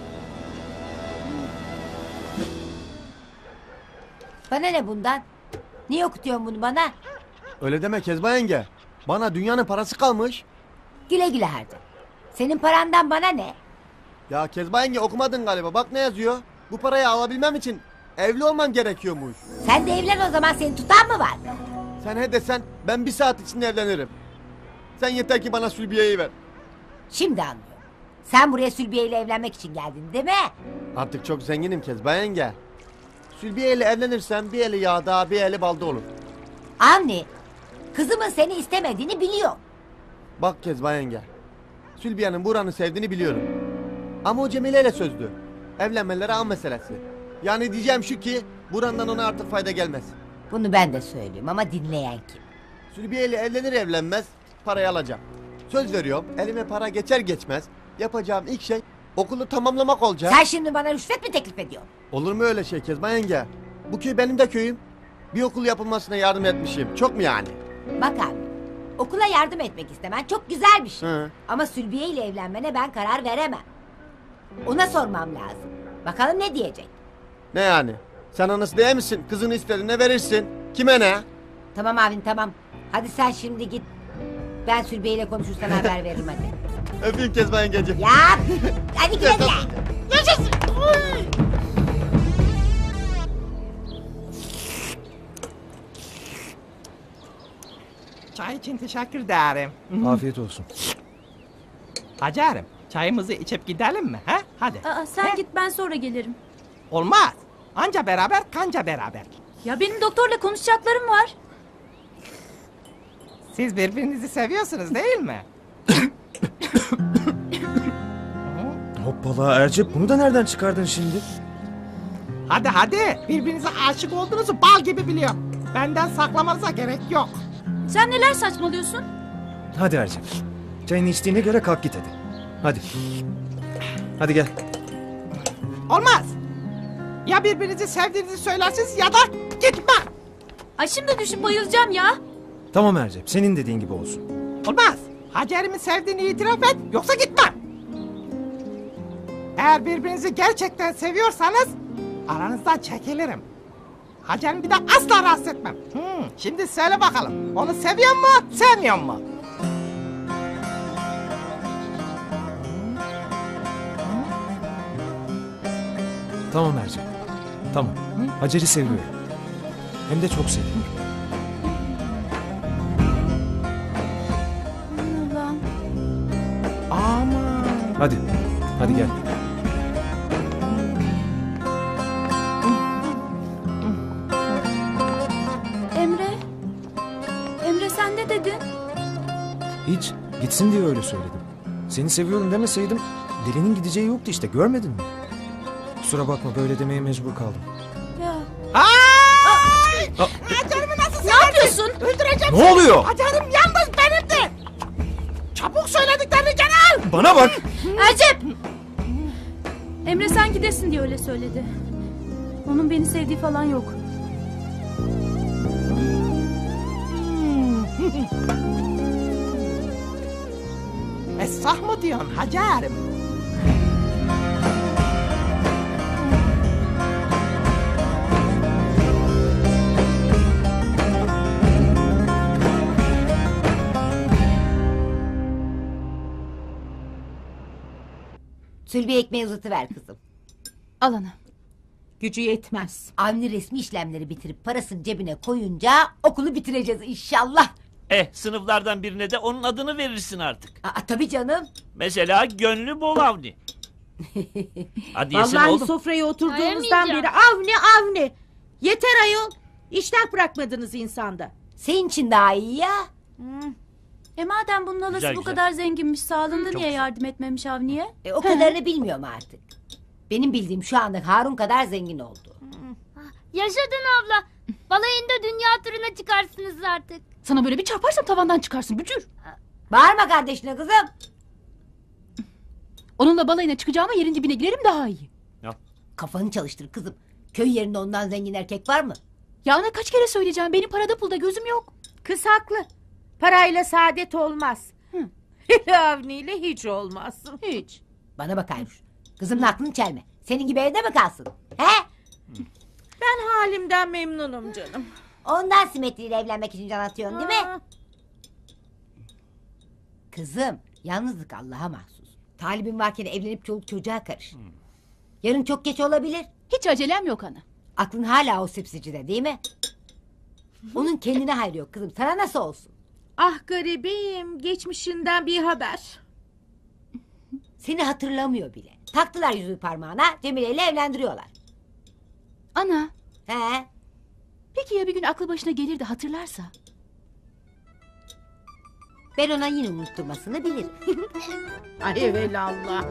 Bana ne bundan? Niye okutuyorsun bunu bana? Öyle deme Kezban yenge. Bana dünyanın parası kalmış. Güle güle harca. Senin parandan bana ne? Ya Kezban yenge okumadın galiba. Bak ne yazıyor. Bu parayı alabilmem için evli olmam gerekiyormuş. Sen de evlen o zaman, seni tutan mı var? Sen he desen ben bir saat içinde evlenirim. Sen yeter ki bana Sülbiye'yi ver. Şimdi anlıyorum. Sen buraya Sülbiye ile evlenmek için geldin değil mi? Artık çok zenginim Kezban yenge. Sülbiye ile evlenirsem bir eli yağda bir eli balda olur. Anne, kızımın seni istemediğini biliyor. Bak Kezban yenge. Sülbiye'nin Buran'ı sevdiğini biliyorum. Ama o Cemile ile sözdü. Evlenmeleri an meselesi. Yani diyeceğim şu ki Buran'dan ona artık fayda gelmez. Bunu ben de söyleyeyim ama dinleyen kim? Sülbiye ile evlenir evlenmez parayı alacağım. Söz veriyorum, elime para geçer geçmez yapacağım ilk şey okulu tamamlamak olacak. Sen şimdi bana rüşvet mi teklif ediyorsun? Olur mu öyle şey Kezban yenge? Bu köy benim de köyüm. Bir okul yapılmasına yardım etmişim. Çok mu yani? Bak abi, okula yardım etmek istemen çok güzel bir şey. Hı. Ama Sülbiye ile evlenmene ben karar veremem. Ona sormam lazım. Bakalım ne diyecek? Ne yani? Sen anası değil misin? Kızını istediğine verirsin. Kime ne? Tamam abin tamam. Hadi sen şimdi git. Ben Sülbiye ile konuşursan haber veririm hadi. Öpeyim Kezban yengeciğim. Ya hadi güle güle. Yaşasın. Çay için teşekkür ederim. Afiyet olsun. Hacer'im çayımızı içip gidelim mi? He? Hadi. Aa, sen git ben sonra gelirim. Olmaz. Anca beraber kanca beraber. Ya benim doktorla konuşacaklarım var. Siz birbirinizi seviyorsunuz değil mi? Hoppala Ercep, bunu da nereden çıkardın şimdi? Hadi hadi. Birbirinize aşık olduğunuzu bal gibi biliyorum. Benden saklamanıza gerek yok. Sen neler saçmalıyorsun? Hadi Ercep. Çayını içtiğine göre kalk git hadi. Hadi. Hadi gel. Olmaz. Ya birbirinizi sevdiğinizi söylersiniz ya da gitmem. Ay şimdi düşüp bayılacağım ya. Tamam Ercep, senin dediğin gibi olsun. Olmaz. Hacer'imi sevdiğini itiraf et yoksa gitmem. Eğer birbirinizi gerçekten seviyorsanız aranızdan çekilirim. Hacer'imi bir daha asla rahatsız etmem. Hmm, şimdi söyle bakalım. Onu seviyor mu, sevmiyor mu? Tamam Ercep. Tamam. Hacer'i seviyorum. Hem de çok seviyorum. Allah'ım. Aman. Hadi. Hadi gel. Emre. Emre sen ne dedin? Hiç. Gitsin diye öyle söyledim. Seni seviyorum demeseydim delinin gideceği yoktu işte, görmedin mi? Kusura bakma, böyle demeye mecbur kaldım. Ya. Ay! Aa! Hacer'imi nasıl severdin? Ne yapıyorsun? Öldüreceğim Ne seni. oluyor? Hacer'im yalnız benimdi. Çabuk söylediklerini geri al. Bana bak. Ercep! Emre sen gidesin diye öyle söyledi. Onun beni sevdiği falan yok. Esah mı diyorsun Hacer'im? Sülbiye ekmeği ızıtıver kızım. Al ana. Gücü yetmez. Avni resmi işlemleri bitirip parasını cebine koyunca okulu bitireceğiz inşallah. Eh, sınıflardan birine de onun adını verirsin artık. Aa, tabii canım. Mesela Gönlü Bol Avni. Hadi yesene Vallahi oğlum. sofraya oturduğumuzdan Dayamayacağım. beri avni avni. Yeter ayol. İştah bırakmadınız insanda. Senin için daha iyi ya. E madem bunun halası Güzel, bu güzel. kadar zenginmiş, sağlığında Çok niye güzel. yardım etmemiş Avni'ye? E, o kadarını bilmiyorum artık. Benim bildiğim şu anda Harun kadar zengin oldu. Yaşadın abla. Balayında dünya turuna çıkarsınız artık. Sana böyle bir çarparsam tavandan çıkarsın bücür. Bağırma kardeşine kızım. Onunla balayına çıkacağıma yerin dibine girerim daha iyi. Kafanı çalıştır kızım. Köy yerinde ondan zengin erkek var mı? Ya ona kaç kere söyleyeceğim, benim parada pulda gözüm yok. Kız haklı. Parayla saadet olmaz. Hele avniyle hiç olmaz. Hiç. Bana bak Ayruş. Kızımın aklını çelme. Senin gibi evde mi kalsın? He? Ben halimden memnunum canım. Ondan simetriyle evlenmek için can atıyorsun değil mi? Aa. Kızım, yalnızlık Allah'a mahsus. Talibin varken evlenip çoluk çocuğa karış. Yarın çok geç olabilir. Hiç acelem yok ana. Aklın hala o sipsicide değil mi? Onun kendine hayrı yok kızım. Sana nasıl olsun? Ah garibim. Geçmişinden bir haber. Seni hatırlamıyor bile. Taktılar yüzüğü parmağına, Cemile ile evlendiriyorlar. Ana, He? peki ya bir gün aklı başına gelir de hatırlarsa? Ben ona yine unutturmasını bilirim. Ay evelallah.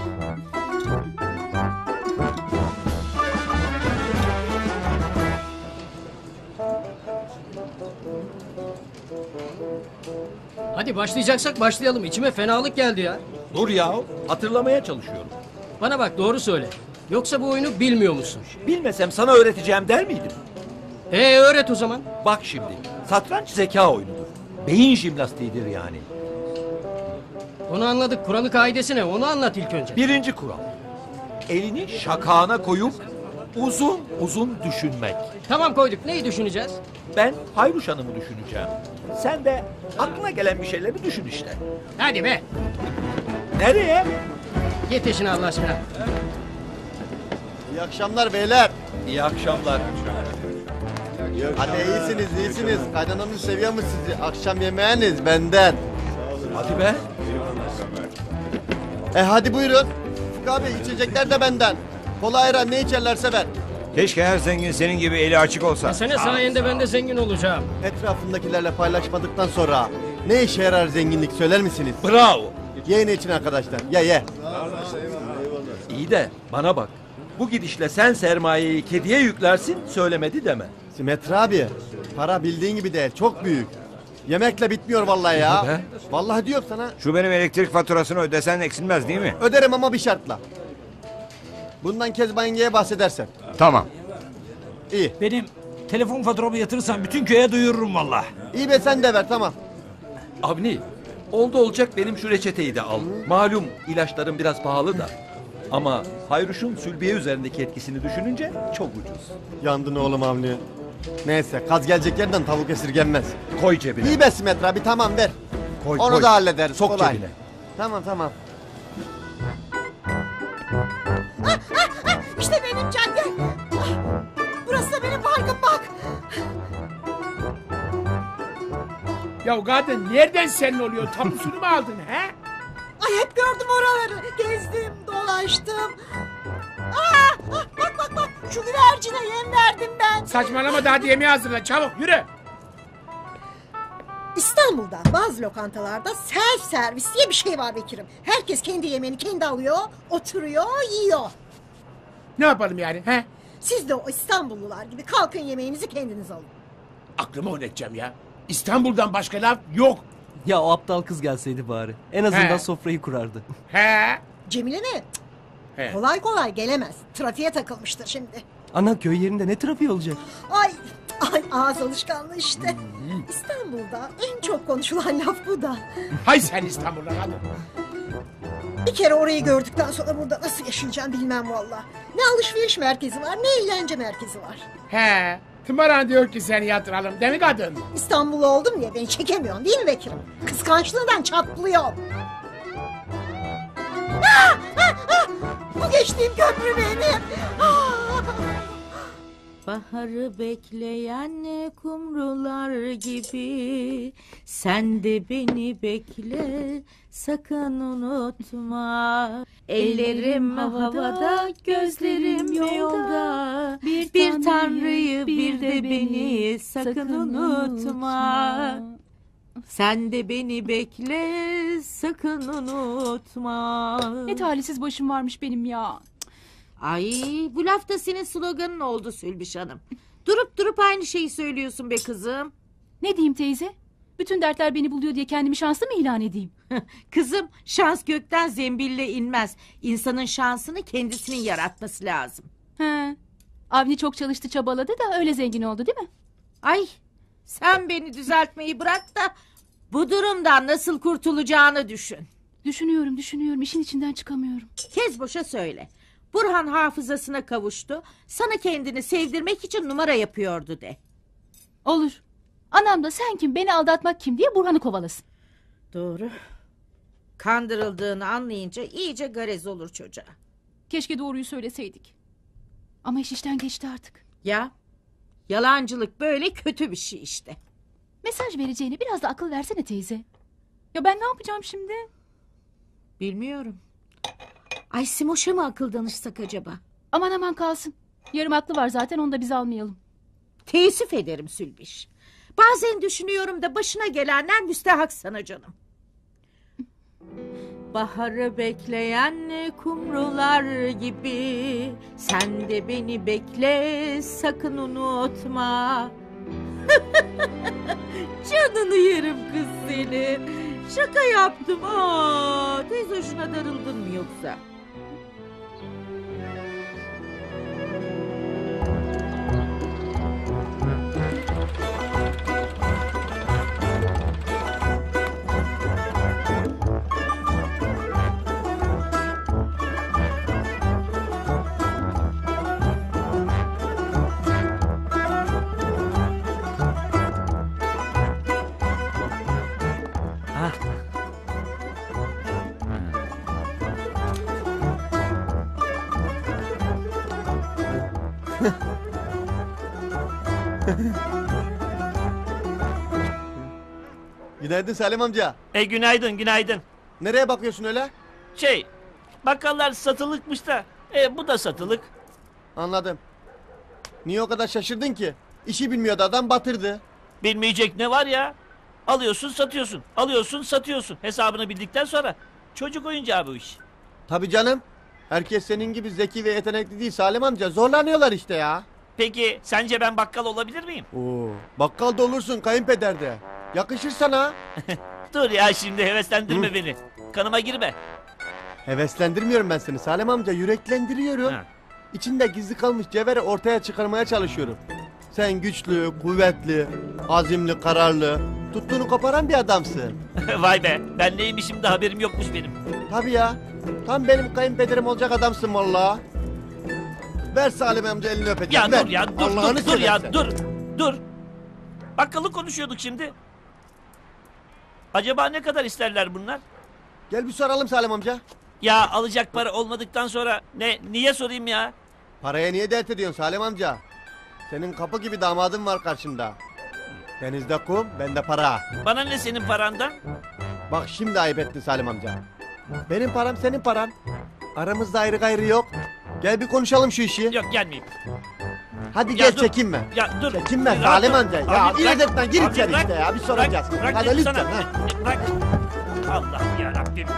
Hadi başlayacaksak başlayalım. İçime fenalık geldi ya. Dur ya, hatırlamaya çalışıyorum. Bana bak, doğru söyle. Yoksa bu oyunu bilmiyor musun? Bilmesem sana öğreteceğim der miydim? Ee öğret o zaman. Bak şimdi, satranç zeka oyunudur. Beyin jimnastiğidir yani. Onu anladık. Kuralı kaidesi ne? Onu anlat ilk önce. Birinci kural. Elini şakağına koyup uzun uzun düşünmek. Tamam, koyduk. Neyi düşüneceğiz? Ben Hayruş Hanım'ı düşüneceğim. Sen de aklına gelen bir şeyleri düşün işte. Hadi be. Nereye? Git işine Allah aşkına. İyi akşamlar beyler. İyi akşamlar. Hadi iyisiniz iyisiniz. Kaynananız seviyor mu sizi? Akşam yemeğiniz benden. Hadi be. E hadi buyurun. Ufuk abi içecekler de benden. Kola ayran ne içerlerse ver. Keşke her zengin senin gibi eli açık olsa. Senin sayende ben de zengin olacağım. Etrafındakilerle paylaşmadıktan sonra ne işe yarar zenginlik söyler misiniz? Bravo. Ye ne için arkadaşlar? Ye ye. İyi de bana bak. Bu gidişle sen sermayeyi kediye yüklersin, söylemedi deme. Simetri abi, para bildiğin gibi değil, çok büyük. Yemekle bitmiyor vallahi ya. Be. Vallahi diyor sana. Şu benim elektrik faturasını ödesen eksilmez değil mi? Öderim ama bir şartla. Bundan Kezban yengeye bahsedersen. Tamam. İyi. Benim telefon faturamı yatırırsan bütün köye duyururum valla. İyi be sen de ver tamam. Avni, oldu olacak benim şu reçeteyi de al. Malum ilaçların biraz pahalı da. Ama Hayruş'un sülbiye üzerindeki etkisini düşününce çok ucuz. Yandın oğlum Avni. Neyse kaz gelecek yerden tavuk esirgenmez. Koy cebine. İyi be Simetri abi tamam ver. Koy, Onu koy. da hallederiz. Sok kolay. cebine. Tamam tamam. Ah, ah, ah, işte benim cadde. Ah, burası da benim parkım bak. Ya kadın nereden senin oluyor? Tapusunu mu aldın he? Ay hep gördüm oraları. Gezdim, dolaştım. Aa, ah, bak bak bak şu güvercine yem verdim ben. Saçmalama daha yemeği hazırla çabuk yürü. İstanbul'da bazı lokantalarda self servis diye bir şey var Bekir'im. Herkes kendi yemeğini kendi alıyor, oturuyor, yiyor. Ne yapalım yani he? Siz de o İstanbullular gibi kalkın yemeğinizi kendiniz alın. Aklımı oynatacağım ya. İstanbul'dan başka laf yok. Ya o aptal kız gelseydi bari. En azından He. sofrayı kurardı. He. Cemile mi? He. Kolay kolay gelemez. Trafiğe takılmıştır şimdi. Ana köy yerinde ne trafiği olacak? Ay, ay ağız alışkanlığı işte. İstanbul'da en çok konuşulan laf bu da. Hay sen İstanbul'a kadın. Bir kere orayı gördükten sonra burada nasıl yaşayacağım bilmem valla. Ne alışveriş merkezi var ne eğlence merkezi var. He. Tımaran diyor ki seni yatıralım değil mi kadın? İstanbul oldum ya beni çekemiyorsun değil mi Bekir'im? Kıskançlığından çatlıyorum. Ah, ah, ah! Bu geçtiğim köprü benim. Ah! Baharı bekleyen kumrular gibi sen de beni bekle sakın unutma. Ellerim havada, gözlerim yolda. Bir, bir tanrıyı bir de beni sakın unutma. Sen de beni bekle sakın unutma. Ne talihsiz başım varmış benim ya. Ay bu laf da senin sloganın oldu Sülbiş Hanım. Durup durup aynı şeyi söylüyorsun be kızım. Ne diyeyim teyze? Bütün dertler beni buluyor diye kendimi şanslı mı ilan edeyim? Kızım şans gökten zembille inmez. İnsanın şansını kendisinin yaratması lazım. He. Avni çok çalıştı çabaladı da öyle zengin oldu değil mi? Ay sen beni düzeltmeyi bırak da bu durumdan nasıl kurtulacağını düşün. Düşünüyorum düşünüyorum işin içinden çıkamıyorum. Kez boşa söyle. Burhan hafızasına kavuştu. Sana kendini sevdirmek için numara yapıyordu de. Olur. Anam da sen kim beni aldatmak kim diye Burhan'ı kovalasın. Doğru. Kandırıldığını anlayınca iyice garez olur çocuğa. Keşke doğruyu söyleseydik. Ama iş işten geçti artık. Ya yalancılık böyle kötü bir şey işte. Mesaj vereceğine biraz da akıl versene teyze. Ya ben ne yapacağım şimdi? Bilmiyorum. Ay Simoş'a mı akıl danışsak acaba? Aman aman kalsın. Yarım aklı var zaten onu da biz almayalım. Teessüf ederim Sülbiş. Bazen düşünüyorum da başına gelenler müstehak sana canım. Baharı bekleyen kumrular gibi sen de beni bekle sakın unutma. Canını yerim kız seni. Şaka yaptım. Aa, teyze şuna darıldın mı yoksa? Günaydın Salim amca. E günaydın günaydın. Nereye bakıyorsun öyle? Şey bakkallar satılıkmış da e, bu da satılık. Anladım. Niye o kadar şaşırdın ki? İşi bilmiyordu adam batırdı. Bilmeyecek ne var ya? Alıyorsun satıyorsun. Alıyorsun satıyorsun. Hesabını bildikten sonra çocuk oyuncağı bu iş. Tabii canım. Herkes senin gibi zeki ve yetenekli değil Salim amca. Zorlanıyorlar işte ya. Peki sence ben bakkal olabilir miyim? Oo, bakkal da olursun kayınpeder de. Yakışır sana. Dur ya şimdi heveslendirme beni. Kanıma girme. Heveslendirmiyorum ben seni Salim amca. Yüreklendiriyorum. Ha. İçinde gizli kalmış cevheri ortaya çıkarmaya çalışıyorum. Sen güçlü, kuvvetli, azimli, kararlı, tuttuğunu koparan bir adamsın. Vay be ben neymişim de haberim yokmuş benim. Tabii ya. Tam benim kayınpederim olacak adamsın valla. Ver Salim amca elini öpeceğim. Ya ver. dur ya dur Allah'ını dur, dur ya seversen. dur dur. Bakkalı konuşuyorduk şimdi. Acaba ne kadar isterler bunlar? Gel bir soralım Salim amca. Ya alacak para olmadıktan sonra ne niye sorayım ya? Paraya niye dert ediyorsun Salim amca? Senin kapı gibi damadın var karşında. Denizde kum, bende para. Bana ne senin parandan? Bak şimdi ayıp ettin Salim amca. Benim param senin paran. Aramızda ayrı gayrı yok. Gel bir konuşalım şu işi. Yok gelmeyeyim. Hadi Ya gel dur. çekinme. Ya dur. Çekinme Rahat Salim dur. amca. Ya Abi ilet bırak. etme gir Abi içeri bırak. işte ya bir soracağız. Bırak, bırak Hadi dedim lütfen. sana. ha. Bırak. Allah yarabbim.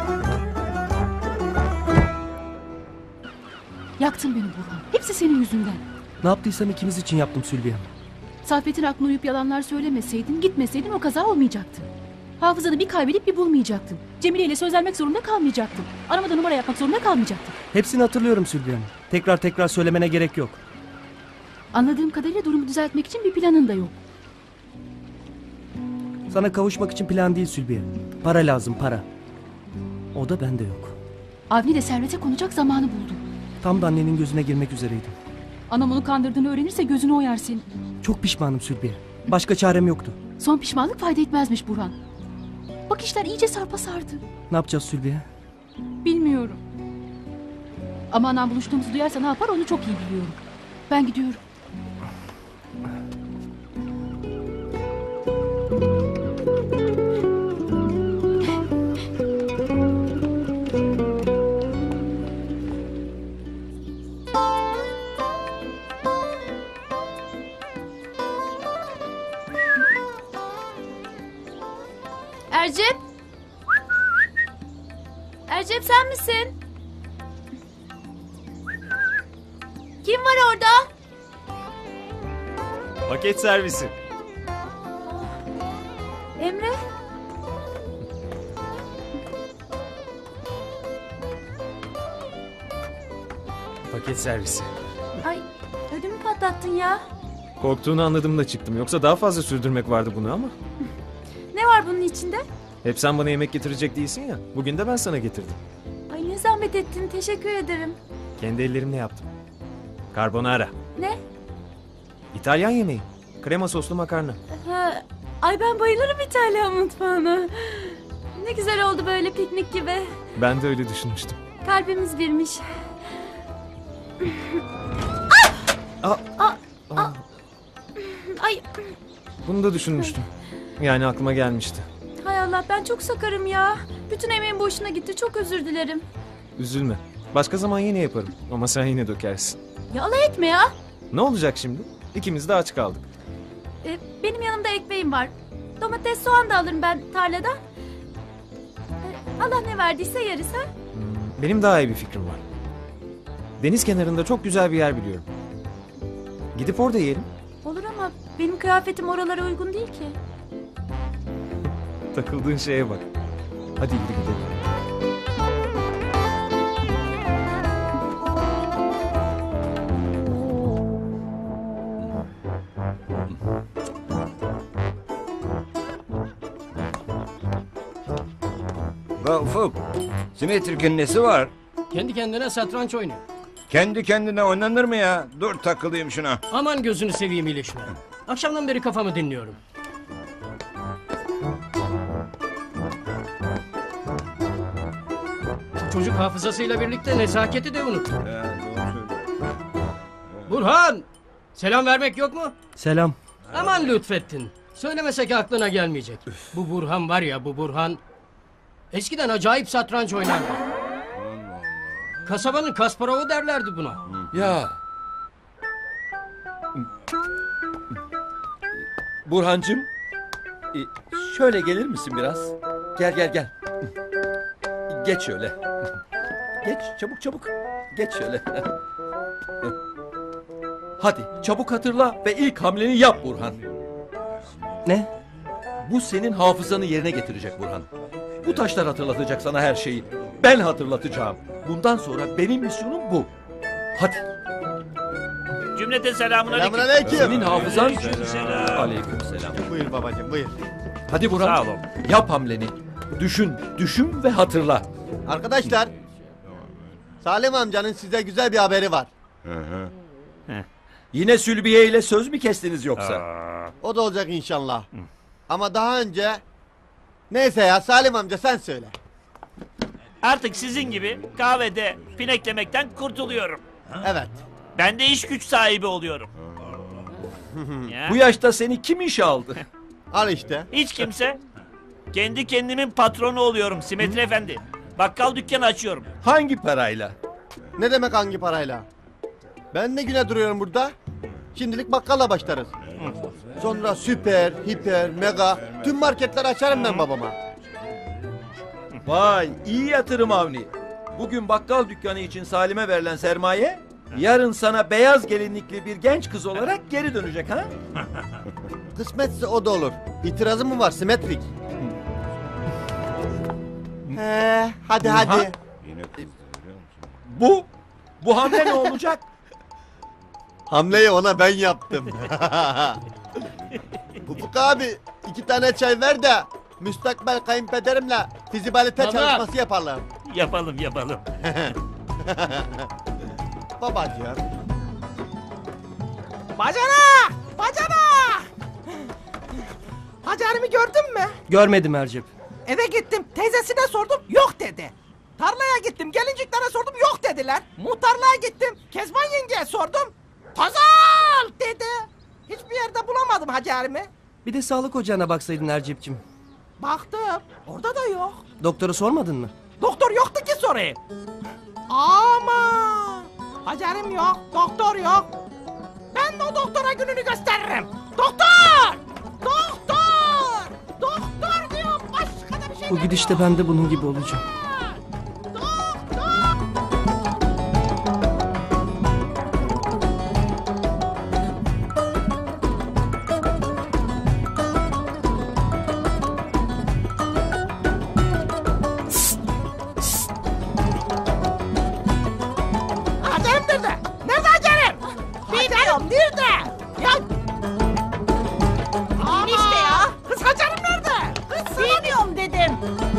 Yaktın beni Burhan. Hepsi senin yüzünden. Ne yaptıysam ikimiz için yaptım Sülbiye Hanım. Saffet'in aklına uyup yalanlar söylemeseydin, gitmeseydin o kaza olmayacaktı. Hafızanı bir kaybedip bir bulmayacaktın. Cemile ile sözlenmek zorunda kalmayacaktın. Aramada numara yapmak zorunda kalmayacaktın. Hepsini hatırlıyorum Sülbiye Hanım. Tekrar tekrar söylemene gerek yok. Anladığım kadarıyla durumu düzeltmek için bir planın da yok. Sana kavuşmak için plan değil Sülbiye. Para lazım para. O da bende yok. Avni de servete konacak zamanı buldu. Tam da annenin gözüne girmek üzereydim. Anam onu kandırdığını öğrenirse gözünü oyar senin. Çok pişmanım Sülbiye. Başka çarem yoktu. Son pişmanlık fayda etmezmiş Burhan. Bak işler iyice sarpa sardı. Ne yapacağız Sülbiye? Bilmiyorum. Ama anam buluştuğumuzu duyarsa ne yapar onu çok iyi biliyorum. Ben gidiyorum. Ercep? Ercep sen misin? Kim var orada? Paket servisi. Emre? Paket servisi. Ay ödümü patlattın ya. Korktuğunu anladım da çıktım. Yoksa daha fazla sürdürmek vardı bunu ama. Ne var bunun içinde? Hep sen bana yemek getirecek değilsin ya. Bugün de ben sana getirdim. Ay ne zahmet ettin, teşekkür ederim. Kendi ellerimle yaptım. Carbonara. Ne? İtalyan yemeği. Krema soslu makarna. Ha, ay ben bayılırım İtalyan mutfağına. Ne güzel oldu böyle piknik gibi. Ben de öyle düşünmüştüm. Kalbimiz birmiş. Aa, Aa, aa. Ay bunu da düşünmüştüm. Yani aklıma gelmişti. hay Allah ben çok sakarım ya. Bütün emeğim boşuna gitti, çok özür dilerim. Üzülme. Başka zaman yine yaparım. Ama sen yine dökersin. Ya alay etme ya. Ne olacak şimdi? İkimiz de aç kaldık. Ee, benim yanımda ekmeğim var. Domates, soğan da alırım ben tarladan. Ee, Allah ne verdiyse yeriz ha. Benim daha iyi bir fikrim var. Deniz kenarında çok güzel bir yer biliyorum. Gidip orada yiyelim. Olur ama benim kıyafetim oralara uygun değil ki. Takıldığın şeye bak. Hadi yürü gidelim. La Ufuk, simetrik'in nesi var? Kendi kendine satranç oynuyor. Kendi kendine oynanır mı ya? Dur takılayım şuna. Aman gözünü seveyim iyileşme. Akşamdan beri kafamı dinliyorum. Çocuk hafızasıyla birlikte nezaketi de unut. He, doğru söylüyorsun. Burhan! Selam vermek yok mu? Selam. Aman lütfettin. Söylemesek aklına gelmeyecek. Bu Burhan var ya bu Burhan. Eskiden acayip satranç oynardı. Kasabanın Kasparov'u derlerdi buna. Ya. Burhancığım, e, şöyle gelir misin biraz? Gel gel gel. Geç şöyle. Geç çabuk çabuk. Geç şöyle. Hadi çabuk hatırla ve ilk hamleni yap Burhan. Ne? Bu senin hafızanı yerine getirecek Burhan. Bu taşlar hatırlatacak sana her şeyi. Ben hatırlatacağım. Bundan sonra benim misyonum bu. Hadi. Cümleten selamun aleyküm. Selamünaleyküm. Senin hafızan... Aleykümselam. Aleykümselam. Buyur babacığım buyur. Hadi Burhan. Sağ olun. Yap hamleni. Düşün, düşün ve hatırla. Arkadaşlar, Salim amcanın size güzel bir haberi var. Yine Sülbiye ile söz mü kestiniz yoksa? O da olacak inşallah. Ama daha önce... Neyse ya Salim amca sen söyle. Artık sizin gibi kahvede pineklemekten kurtuluyorum. Evet. Ben de iş güç sahibi oluyorum. Ya. Bu yaşta seni kim işe aldı? Al işte. Hiç kimse. Kendi kendimin patronu oluyorum Simetri Efendi. Bakkal dükkanı açıyorum. Hangi parayla? Ne demek hangi parayla? Ben ne güne duruyorum burada? Şimdilik bakkalla başlarız. Sonra süper, hiper, mega tüm marketler açarım ben babama. Vay iyi yatırım Avni. Bugün bakkal dükkanı için Salim'e verilen sermaye... Yarın sana beyaz gelinlikli bir genç kız olarak geri dönecek ha? Kısmetse o da olur. İtirazı mı var simetrik? He, hadi Ha? hadi. Bu, bu hamle ne olacak? Hamleyi ona ben yaptım. Ufuk abi iki tane çay ver de müstakbel kayınpederimle fizibalite Baba. çalışması yaparlar. Yapalım yapalım. Babacığım. Bacana! Bacana! Hacer'imi gördün mü? Görmedim Ercep. Eve gittim teyzesine sordum yok dedi. Tarlaya gittim gelinciklere sordum yok dediler. Muhtarlığa gittim Kezban yengeye sordum. Tozal dedi. Hiçbir yerde bulamadım Hacer'imi. Bir de sağlık ocağına baksaydın Ercep'cim. Baktım orada da yok. Doktora sormadın mı? Doktor yoktu ki sorayım. Ama Hacer'im yok, doktor yok. Ben o doktora gününü gösteririm. Doktor! Doktor! Doktor diyorum başka da bir şey Bu gidişte ben de bunun gibi olacağım. Hacer'im nerede? Nerede Hacer'im? Bilmiyorum nerede? Ya... İşte ya. Kız Hacer'im nerede? Kız sana... Bilmiyorum dedim.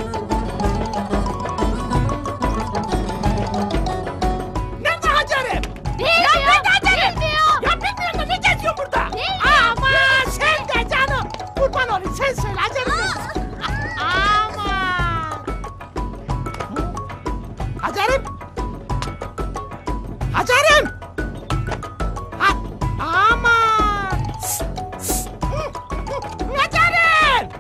Nerede Hacer'im? Bilmiyor. Ya nerede Hacer'im? Bilmiyor. Ya bilmiyorum da ne geziyorsun burada? Ama sen de canım. Kurban olayım sen söyle Hacer'im. Ama. Hacer'im. Hacer'im. Ha, aman. Hacer'im.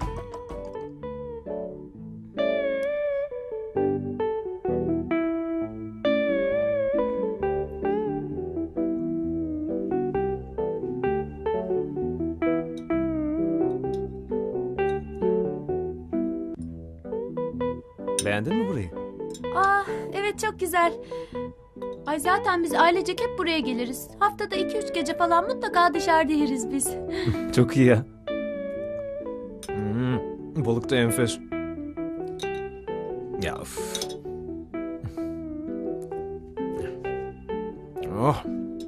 Beğendin mi burayı? Ah evet çok güzel. Ay zaten biz ailecek hep buraya geliriz. Haftada iki üç gece falan mutlaka dışarıda yeriz biz. Çok iyi ya. Hmm, balık da enfes. Ya üf. Oh.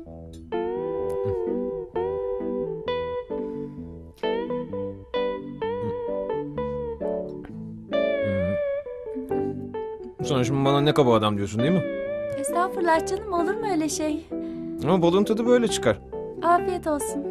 Sen şimdi bana ne kaba adam diyorsun değil mi? Estağfurullah canım olur mu öyle şey? Ama balığın tadı böyle çıkar. Afiyet olsun.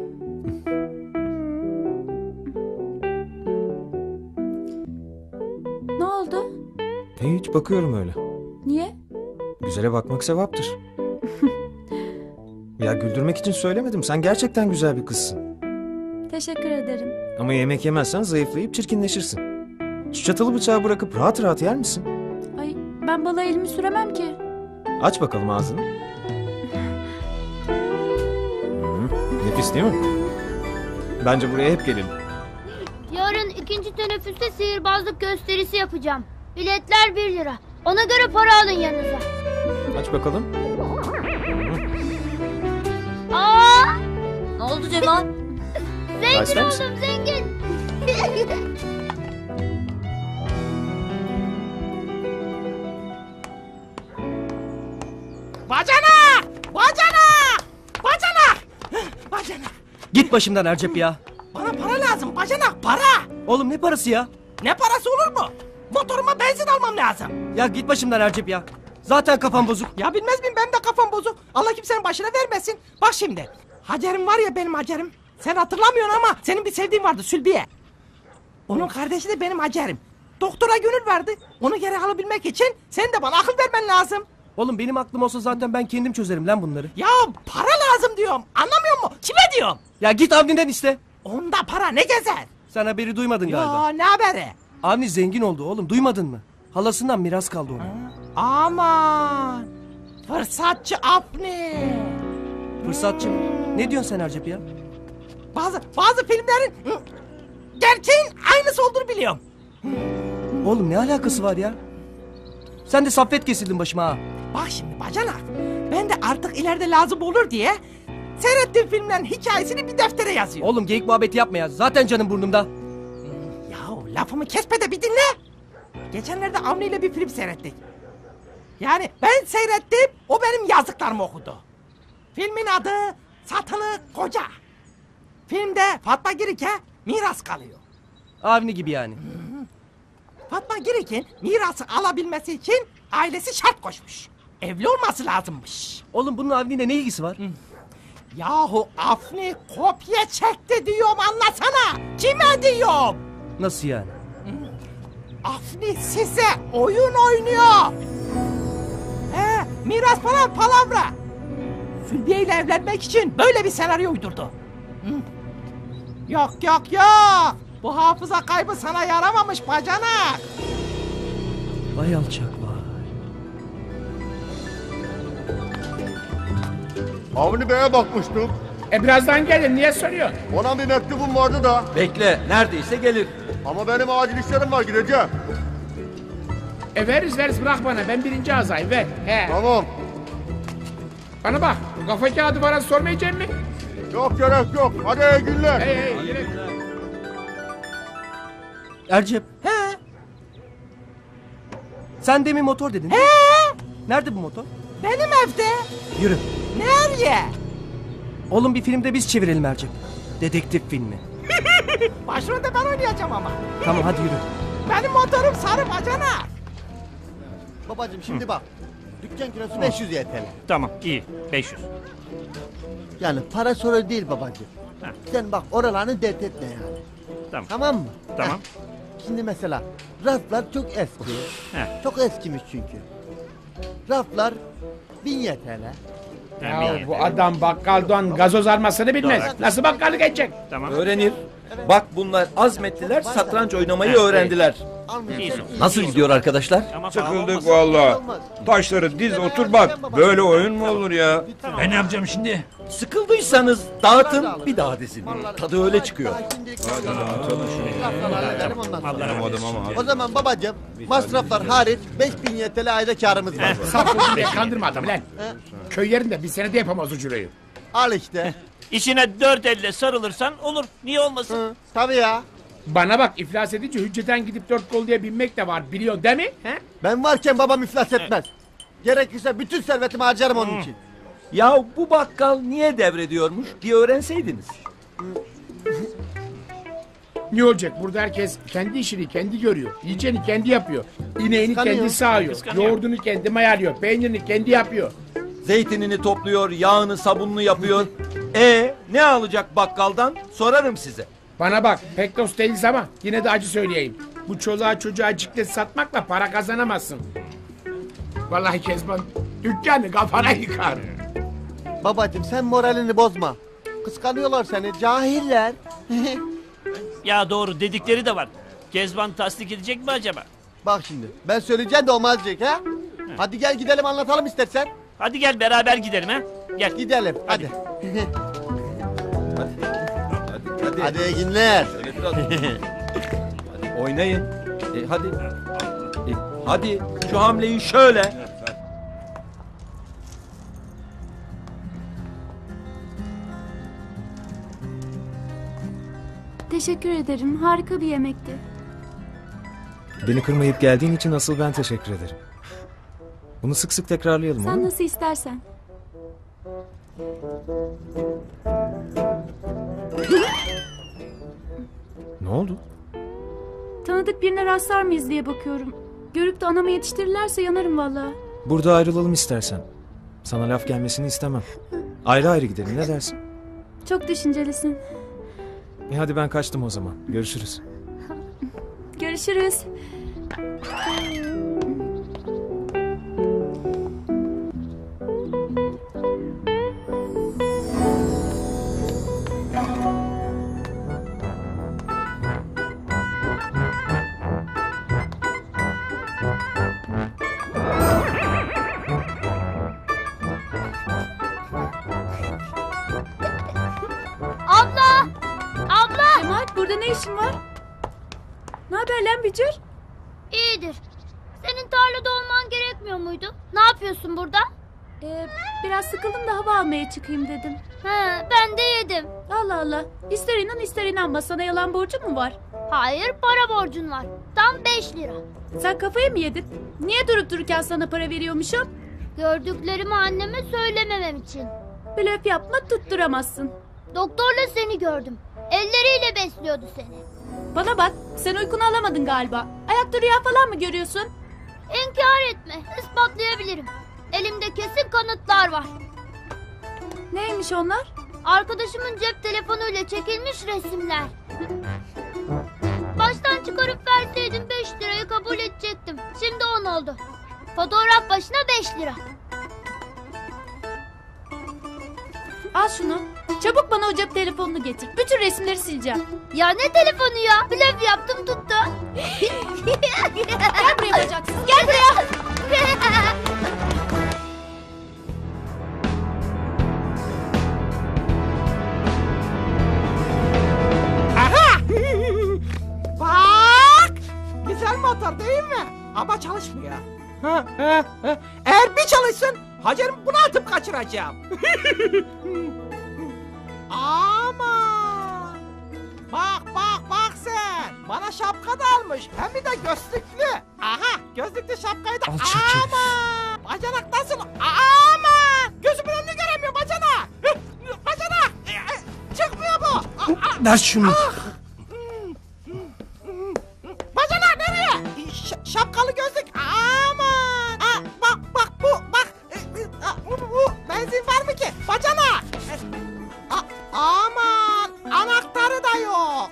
Ne oldu? Hiç bakıyorum öyle. Niye? Güzele bakmak sevaptır. Ya güldürmek için söylemedim. Sen gerçekten güzel bir kızsın. Teşekkür ederim. Ama yemek yemezsen zayıflayıp çirkinleşirsin. Şu çatalı bıçağı bırakıp rahat rahat yer misin? Ay ben balığa elimi süremem ki. Aç bakalım ağzını. Hı, nefis değil mi? Bence buraya hep gelelim. Yarın ikinci teneffüste sihirbazlık gösterisi yapacağım. Biletler bir lira. Ona göre para alın yanınıza. Aç bakalım. Aa! Ne oldu Cemal? Zengin İster misin? oldum zengin. Bacana! Bacana! Bacana! Bacana! Git başımdan Ercep ya. Bana para lazım bacana, para! Oğlum ne parası ya? Ne parası olur mu? Motoruma benzin almam lazım. Ya git başımdan Ercep ya. Zaten kafam bozuk. Ya bilmez miyim, benim de kafam bozuk. Allah kimsenin başına vermesin. Bak şimdi, Hacer'im var ya, benim Hacer'im. Sen hatırlamıyorsun ama senin bir sevdiğin vardı, Sülbiye. Onun kardeşi de benim Hacer'im. Doktora gönül verdi. Onu geri alabilmek için sen de bana akıl vermen lazım. Oğlum benim aklım olsa zaten ben kendim çözerim lan bunları. Ya para lazım diyorum. Anlamıyor musun? Kime diyorum? Ya git Avni'den iste. Onda para ne gezer? Sen haberi duymadın galiba. Ya ne haberi? Avni zengin oldu oğlum, duymadın mı? Halasından miras kaldı ona. Aman! Fırsatçı Avni! Fırsatçı mı? Ne diyorsun sen Ercep ya? Bazı bazı filmlerin hı, gerçeğin aynısı olduğunu biliyorum. Oğlum ne alakası var ya? Sen de saffet kesildin başıma ha. Bak şimdi bacanak, ben de artık ileride lazım olur diye seyrettiğim filmlerin hikayesini bir deftere yazıyorum. Oğlum geyik muhabbeti yapma ya, zaten canım burnumda. Yahu lafımı kesme de bir dinle. Geçenlerde Avni ile bir film seyrettik. Yani ben seyrettim, o benim yazdıklarımı okudu. Filmin adı Satılı Koca. Filmde Fatma Girik'e miras kalıyor. Avni gibi yani. Fatma Girik'in mirası alabilmesi için ailesi şart koşmuş. Evli olması lazımmış. Oğlum bunun Avni'yle ne ilgisi var? Yahu Avni kopya çekti diyorum, anlasana. Kime diyorum? Nasıl yani? Avni size oyun oynuyor. He, miras falan palavra. Sülbiye ile evlenmek için böyle bir senaryo uydurdu. Hı. Yok yok yok. Bu hafıza kaybı sana yaramamış bacanak. Vay alçak vay. Avni Bey'e bakmıştım. E birazdan gelir, niye soruyorsun? Ona bir mektubum vardı da. Bekle, neredeyse gelir. Ama benim acil işlerim var, gideceğim. E veririz veririz, bırak bana, ben birinci azayım, ver. He. Tamam. Bana bak, bu kafa kağıdı bana sormayacak mı? Yok gerek yok. Hadi iyi günler. Hey hey, yine... Ercep. He. Sen demin motor dedin. He. Nerede bu motor? Benim evde. Yürü. Nereye? Oğlum bir filmde biz çevirelim Ercep. Dedektif filmi. Başrolde ben oynayacağım ama. Tamam hadi yürü. Benim motorum sarı bacanak. Babacım şimdi bak. Dükkan kilosu beş yüz Y T L. Tamam iyi beş yüz. Yani para sorun değil babacım. Ha. Sen bak oralarını dert etme yani. Tamam. Tamam mı? Tamam. Heh. Şimdi mesela raflar çok eski. Heh. Çok eskimiş çünkü. Raflar bin Y T L. Ya bu adam bakkaldan gazoz almasını bilmez. Doğru. Nasıl bakkallık edecek? Tamam. Öğrenir. Bak bunlar azmettiler, satranç oynamayı öğrendiler. Nasıl gidiyor arkadaşlar? Sıkıldık valla. Taşları diz otur bak. Böyle oyun mu olur ya? Ben ne yapacağım şimdi? Sıkıldıysanız dağıtın, bir daha dizin. Tadı öyle çıkıyor. Anlamadım ama. O zaman babacım masraflar hariç beş bin Y T L ayda karımız var. Saf olsun diye kandırma adamı lan. Köy yerinde bir senede yapamaz ucureyi. Al işte. İşine dört elle sarılırsan olur. Niye olmasın? Hı, tabii ya. Bana bak, iflas edince hücceden gidip dört kol diye binmek de var, biliyor değil mi? He? Ben varken babam iflas etmez. Gerekirse bütün servetimi harcarım onun için. Ya bu bakkal niye devrediyormuş diye öğrenseydiniz. Ne olacak? Burada herkes kendi işini kendi görüyor. Yiyeceğini kendi yapıyor. İneğini Kıskanıyor. kendi sağıyor. Kıskanıyor. Yoğurdunu kendi mayalıyor. Peynirini kendi yapıyor. Zeytinini topluyor, yağını sabunlu yapıyor. E ne alacak bakkaldan? Sorarım size. Bana bak, pek dost değiliz ama yine de acı söyleyeyim. Bu çoluğa çocuğa ciklet satmakla para kazanamazsın. Vallahi Kezban dükkanı kafana yıkar. Babacım sen moralini bozma. Kıskanıyorlar seni, cahiller. Ya doğru, dedikleri de var. Kezban tasdik edecek mi acaba? Bak şimdi ben söyleyeceğim de olmaz diyecek ha. Hadi gel gidelim anlatalım istersen. Hadi gel beraber gidelim ha. Gel. Gidelim hadi. Hadi. Hadi iyi günler. Şöyle biraz. Hadi oynayın. E, hadi. E, hadi şu hamleyi şöyle. Teşekkür ederim. Harika bir yemekti. Beni kırmayıp geldiğin için asıl ben teşekkür ederim. Bunu sık sık tekrarlayalım olur Sen mu? nasıl istersen. Ne oldu? Tanıdık birine rastlar mıyız diye bakıyorum. Görüp de anama yetiştirirlerse yanarım vallahi. Burada ayrılalım istersen. Sana laf gelmesini istemem. Ayrı ayrı gidelim ne dersin? Çok düşüncelisin. E hadi ben kaçtım o zaman. Görüşürüz. Görüşürüz. Abla! Abla! Kemal burada ne işin var? Ne haber lan Bücür? İyidir. Senin tarlada olman gerekmiyor muydu? Ne yapıyorsun burada? Ee, biraz sıkıldım da hava almaya çıkayım dedim. He, ben de yedim. Allah Allah. İster inan ister inanma, sana yalan borcum mu var? Hayır, para borcun var. Tam beş lira. Sen kafayı mı yedin? Niye durup dururken sana para veriyormuşum? Gördüklerimi anneme söylememem için. Blöf yapma, tutturamazsın. Doktorla seni gördüm. Elleriyle besliyordu seni. Bana bak, sen uykunu alamadın galiba. Ayakta rüya falan mı görüyorsun? İnkar etme, ispatlayabilirim. Elimde kesin kanıtlar var. Neymiş onlar? Arkadaşımın cep telefonuyla çekilmiş resimler. Baştan çıkarıp verseydin beş lirayı kabul edecektim. Şimdi on oldu. Fotoğraf başına beş lira. Al şunu. Çabuk bana o cep telefonunu getir. Bütün resimleri sileceğim. Ya ne telefonu ya? Blöf yaptım tuttu. Gel buraya bacaksız. Gel buraya. Aha! Bak! Güzel motor değil mi? Ama çalışmıyor. Ha, ha, ha. Eğer bir çalışsın, Hacer'im bunu atıp kaçıracağım. Ama bak bak bak sen. Bana şapka da almış. Hem bir de gözlüklü. Aha, gözlüklü şapkayı da. Ama bacanak nasıl? Ama gözümün önünü göremiyor bacanak. Bacanak. Çıkmıyor bu. Ver şunu. Bacanak nereye? Ş- şapkalı gözlük. Aman. Aa, bak bak bu bak. Bu, bu, bu. Benzin var mı ki? Bacanak. A- aman. Anahtarı da yok.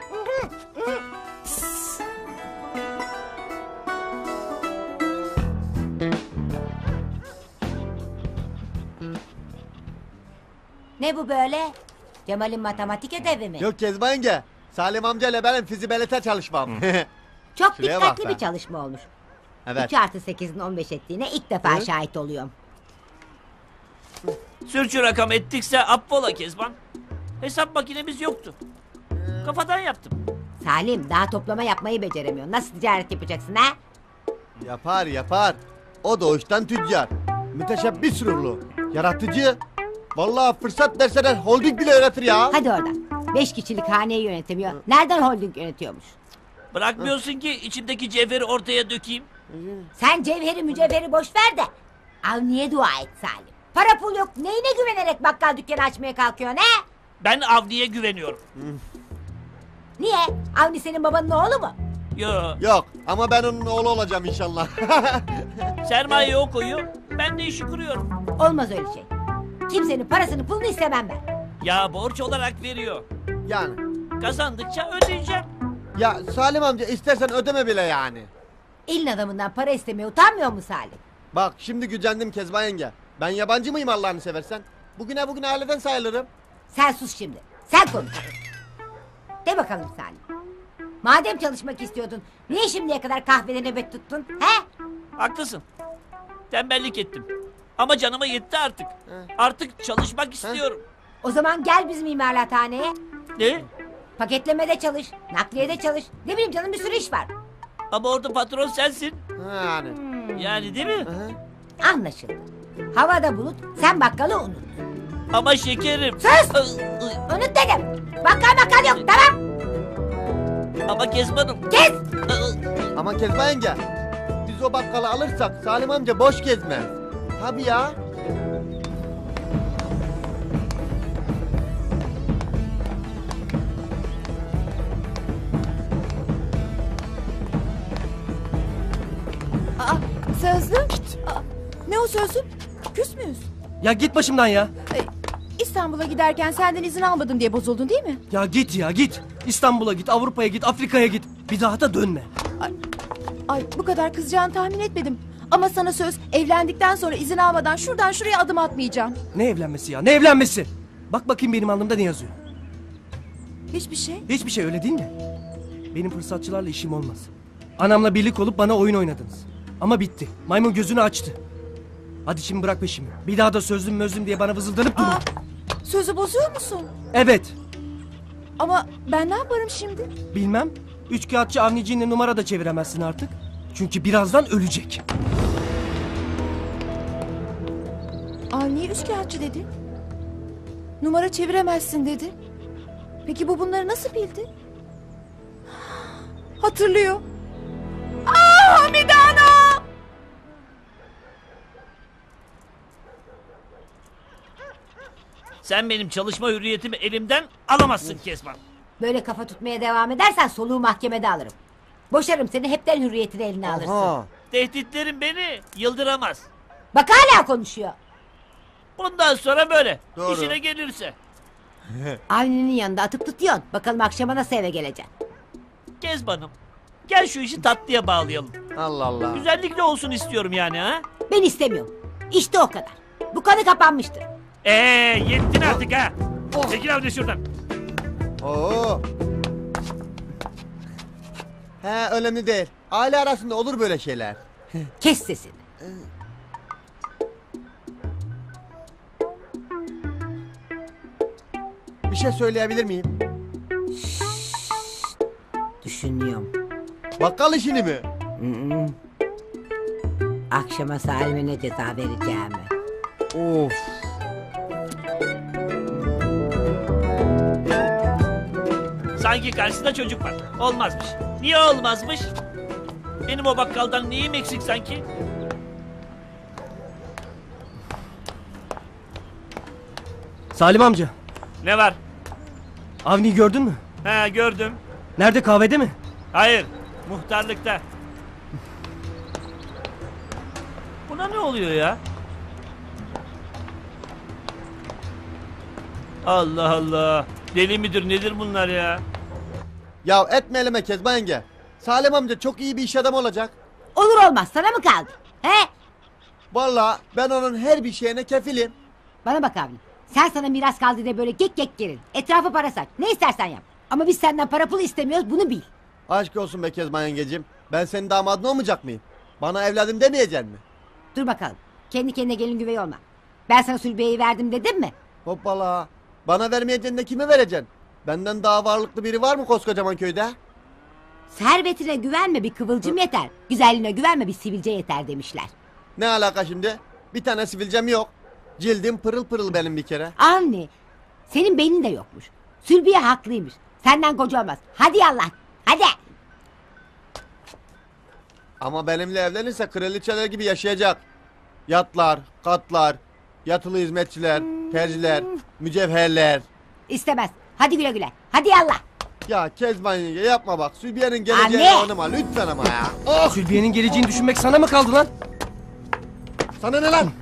Ne bu böyle? Cemal'in matematik ödevi mi? Yok Kezban yenge. Salim amcayla benim fizibilite çalışmam. Çok Şuraya bak dikkatli sen. bir çalışma olmuş. Evet. üç artı sekizin on beş ettiğine ilk defa Hı? şahit oluyorum. Sürçü rakam ettikse affola Kezban. Hesap makinemiz yoktu. Kafadan yaptım. Salim daha toplama yapmayı beceremiyor. Nasıl ticaret yapacaksın ha? Yapar yapar. O doğuştan tüccar. Müteşebbis ruhlu. Yaratıcı. Vallahi fırsat verseler holding bile öğretir ya. Hadi oradan. Beş kişilik haneyi yönetemiyor. Nereden holding yönetiyormuş? Bırakmıyorsun ki içindeki cevheri ortaya dökeyim. Sen cevheri mücevheri boş ver de. Avniye dua et Salim. Para pul yok. Neyine güvenerek bakkal dükkanı açmaya kalkıyorsun he? Ben Avni'ye güveniyorum. Niye? Avni senin babanın oğlu mu? Yo. Yok ama ben onun oğlu olacağım inşallah. Sermayeyi o koyuyor. Ben de işi kuruyorum. Olmaz öyle şey. Kimsenin parasını pulunu istemem ben. Ya borç olarak veriyor. Yani. Kazandıkça ödeyeceğim. Ya Salim amca istersen ödeme bile yani. Elin adamından para istemeye utanmıyor mu Salim? Bak şimdi gücendim Kezban yenge. Ben yabancı mıyım Allah'ını seversen? Bugüne bugün aileden sayılırım. Sen sus şimdi. Sen konuş. De bakalım Salim. Madem çalışmak istiyordun, niye şimdiye kadar kahvede nöbet tuttun? He? Haklısın. Tembellik ettim. Ama canıma yetti artık. Artık çalışmak istiyorum. O zaman gel bizim imalathaneye. Ne? Paketlemede çalış, nakliyede çalış. Ne bileyim canım, bir sürü iş var. Ama orada patron sensin. Yani. Yani değil mi? Anlaşıldı. Havada bulut, sen bakkalı unut. Ama şekerim. Sus! Unut dedim. Bakkal bakkal yok, tamam. Ama Kezban'ım. Kes! Ama Kezban yenge, biz o bakkalı alırsak Salim amca boş gezmez. Tabii ya. Aa, sözlü? Aa, ne o sözlü? Küs müyüz? Ya git başımdan ya. İstanbul'a giderken senden izin almadım diye bozuldun değil mi? Ya git ya git. İstanbul'a git, Avrupa'ya git, Afrika'ya git. Bir daha da dönme. Ay bu kadar kızacağını tahmin etmedim. Ama sana söz, evlendikten sonra izin almadan şuradan şuraya adım atmayacağım. Ne evlenmesi ya? Ne evlenmesi? Bak bakayım benim alnımda ne yazıyor. Hiçbir şey. Hiçbir şey, öyle değil mi? Benim fırsatçılarla işim olmaz. Anamla birlik olup bana oyun oynadınız. Ama bitti. Maymun gözünü açtı. Hadi şimdi bırak peşimi. Bir daha da sözlüm mözlüm diye bana vızıldanıp durma. Sözü bozuyor musun? Evet. Ama ben ne yaparım şimdi? Bilmem. Üç kağıtçı Avnici'yle numara da çeviremezsin artık. Çünkü birazdan ölecek. Avni'ye üçkağıtçı dedi. Numara çeviremezsin dedi. Peki bu bunları nasıl bildi? Hatırlıyor. Aa, Hamide Ana! Sen benim çalışma hürriyetimi elimden alamazsın Kezban. Böyle kafa tutmaya devam edersen soluğu mahkemede alırım. Boşarım seni, hepten hürriyetini eline alırsın. Tehditlerin beni yıldıramaz. Bak hala konuşuyor. Bundan sonra böyle. Doğru. İşine gelirse. Avni'nin yanında atıp tutuyorsun. Bakalım akşama nasıl eve geleceksin. Kezban'ım, gel şu işi tatlıya bağlayalım. Allah Allah. Güzellikle olsun istiyorum yani ha. Ben istemiyorum. İşte o kadar. Bu konu kapanmıştır. Ee, yettin artık ha. Çekil abi şuradan. Oo. He, önemli değil. Aile arasında olur böyle şeyler. Kes sesini. Bir şey söyleyebilir miyim? Düşünüyorum. Bakkal işini mi? Hı-hı. Akşama Salim'e ne ceza vereceğimi. Of. Sanki karşısında çocuk var. Olmazmış. Niye olmazmış? Benim o bakkaldan neyim eksik sanki? Salim amca. Ne var? Avni'yi gördün mü? He, gördüm. Nerede, kahvede mi? Hayır, muhtarlıkta. Buna ne oluyor ya? Allah Allah. Deli midir nedir bunlar ya? Ya etme eleme Kezban yenge. Salim amca çok iyi bir iş adamı olacak. Olur olmaz sana mı kaldı? He? Vallahi ben onun her bir şeyine kefilim. Bana bak abi. Sen sana miras kaldı diye böyle gek gek gelin. Etrafa para saç. Ne istersen yap. Ama biz senden para pul istemiyoruz, bunu bil. Aşk olsun be Kezban yengeciğim. Ben senin damadın olmayacak mıyım? Bana evladım demeyeceksin mi? Dur bakalım. Kendi kendine gelin güvey olma. Ben sana Sülbiye'yi verdim dedim mi? Hoppala. Bana vermeyeceksin de kime vereceksin? Benden daha varlıklı biri var mı koskocaman köyde? Servetine güvenme, bir kıvılcım yeter. Güzelliğine güvenme, bir sivilce yeter demişler. Ne alaka şimdi? Bir tane sivilcem yok. Cildim pırıl pırıl benim bir kere. Anne, senin beynin de yokmuş. Sülbiye haklıymış. Senden koca olmaz. Hadi Allah, hadi. Ama benimle evlenirse kraliçeler gibi yaşayacak. Yatlar, katlar, yatılı hizmetçiler, terciler, mücevherler. İstemez. Hadi güle güle. Hadi Allah. Ya Kezban yenge yapma bak. Sülbiye'nin geleceğini Anne! oynama lütfen ama ya. Oh! Sülbiye'nin geleceğini düşünmek sana mı kaldı lan? Sana ne lan?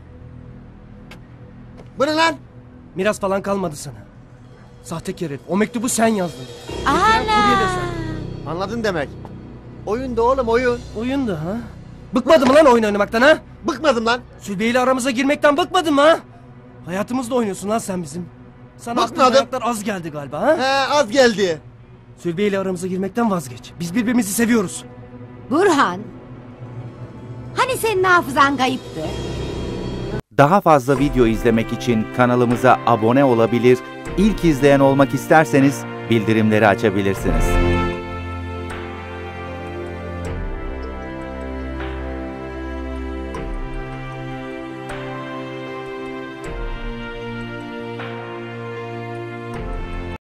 Bu ne lan? Miras falan kalmadı sana. Sahtekar herif. O mektubu sen yazdın. Ana! Anladın demek. Oyun da oğlum oyun. Oyun da ha? Bıkmadın mı lan oyun oynamaktan ha? Bıkmadım lan. Sülbiye ile aramıza girmekten bıkmadın mı ha? Hayatımızda oynuyorsun lan sen bizim. Sana attığın Bıkmadım. ayaklar az geldi galiba ha? He az geldi. Sülbiye ile aramıza girmekten vazgeç. Biz birbirimizi seviyoruz. Burhan. Hani senin hafızan kayıptı? Daha fazla video izlemek için kanalımıza abone olabilir, ilk izleyen olmak isterseniz bildirimleri açabilirsiniz.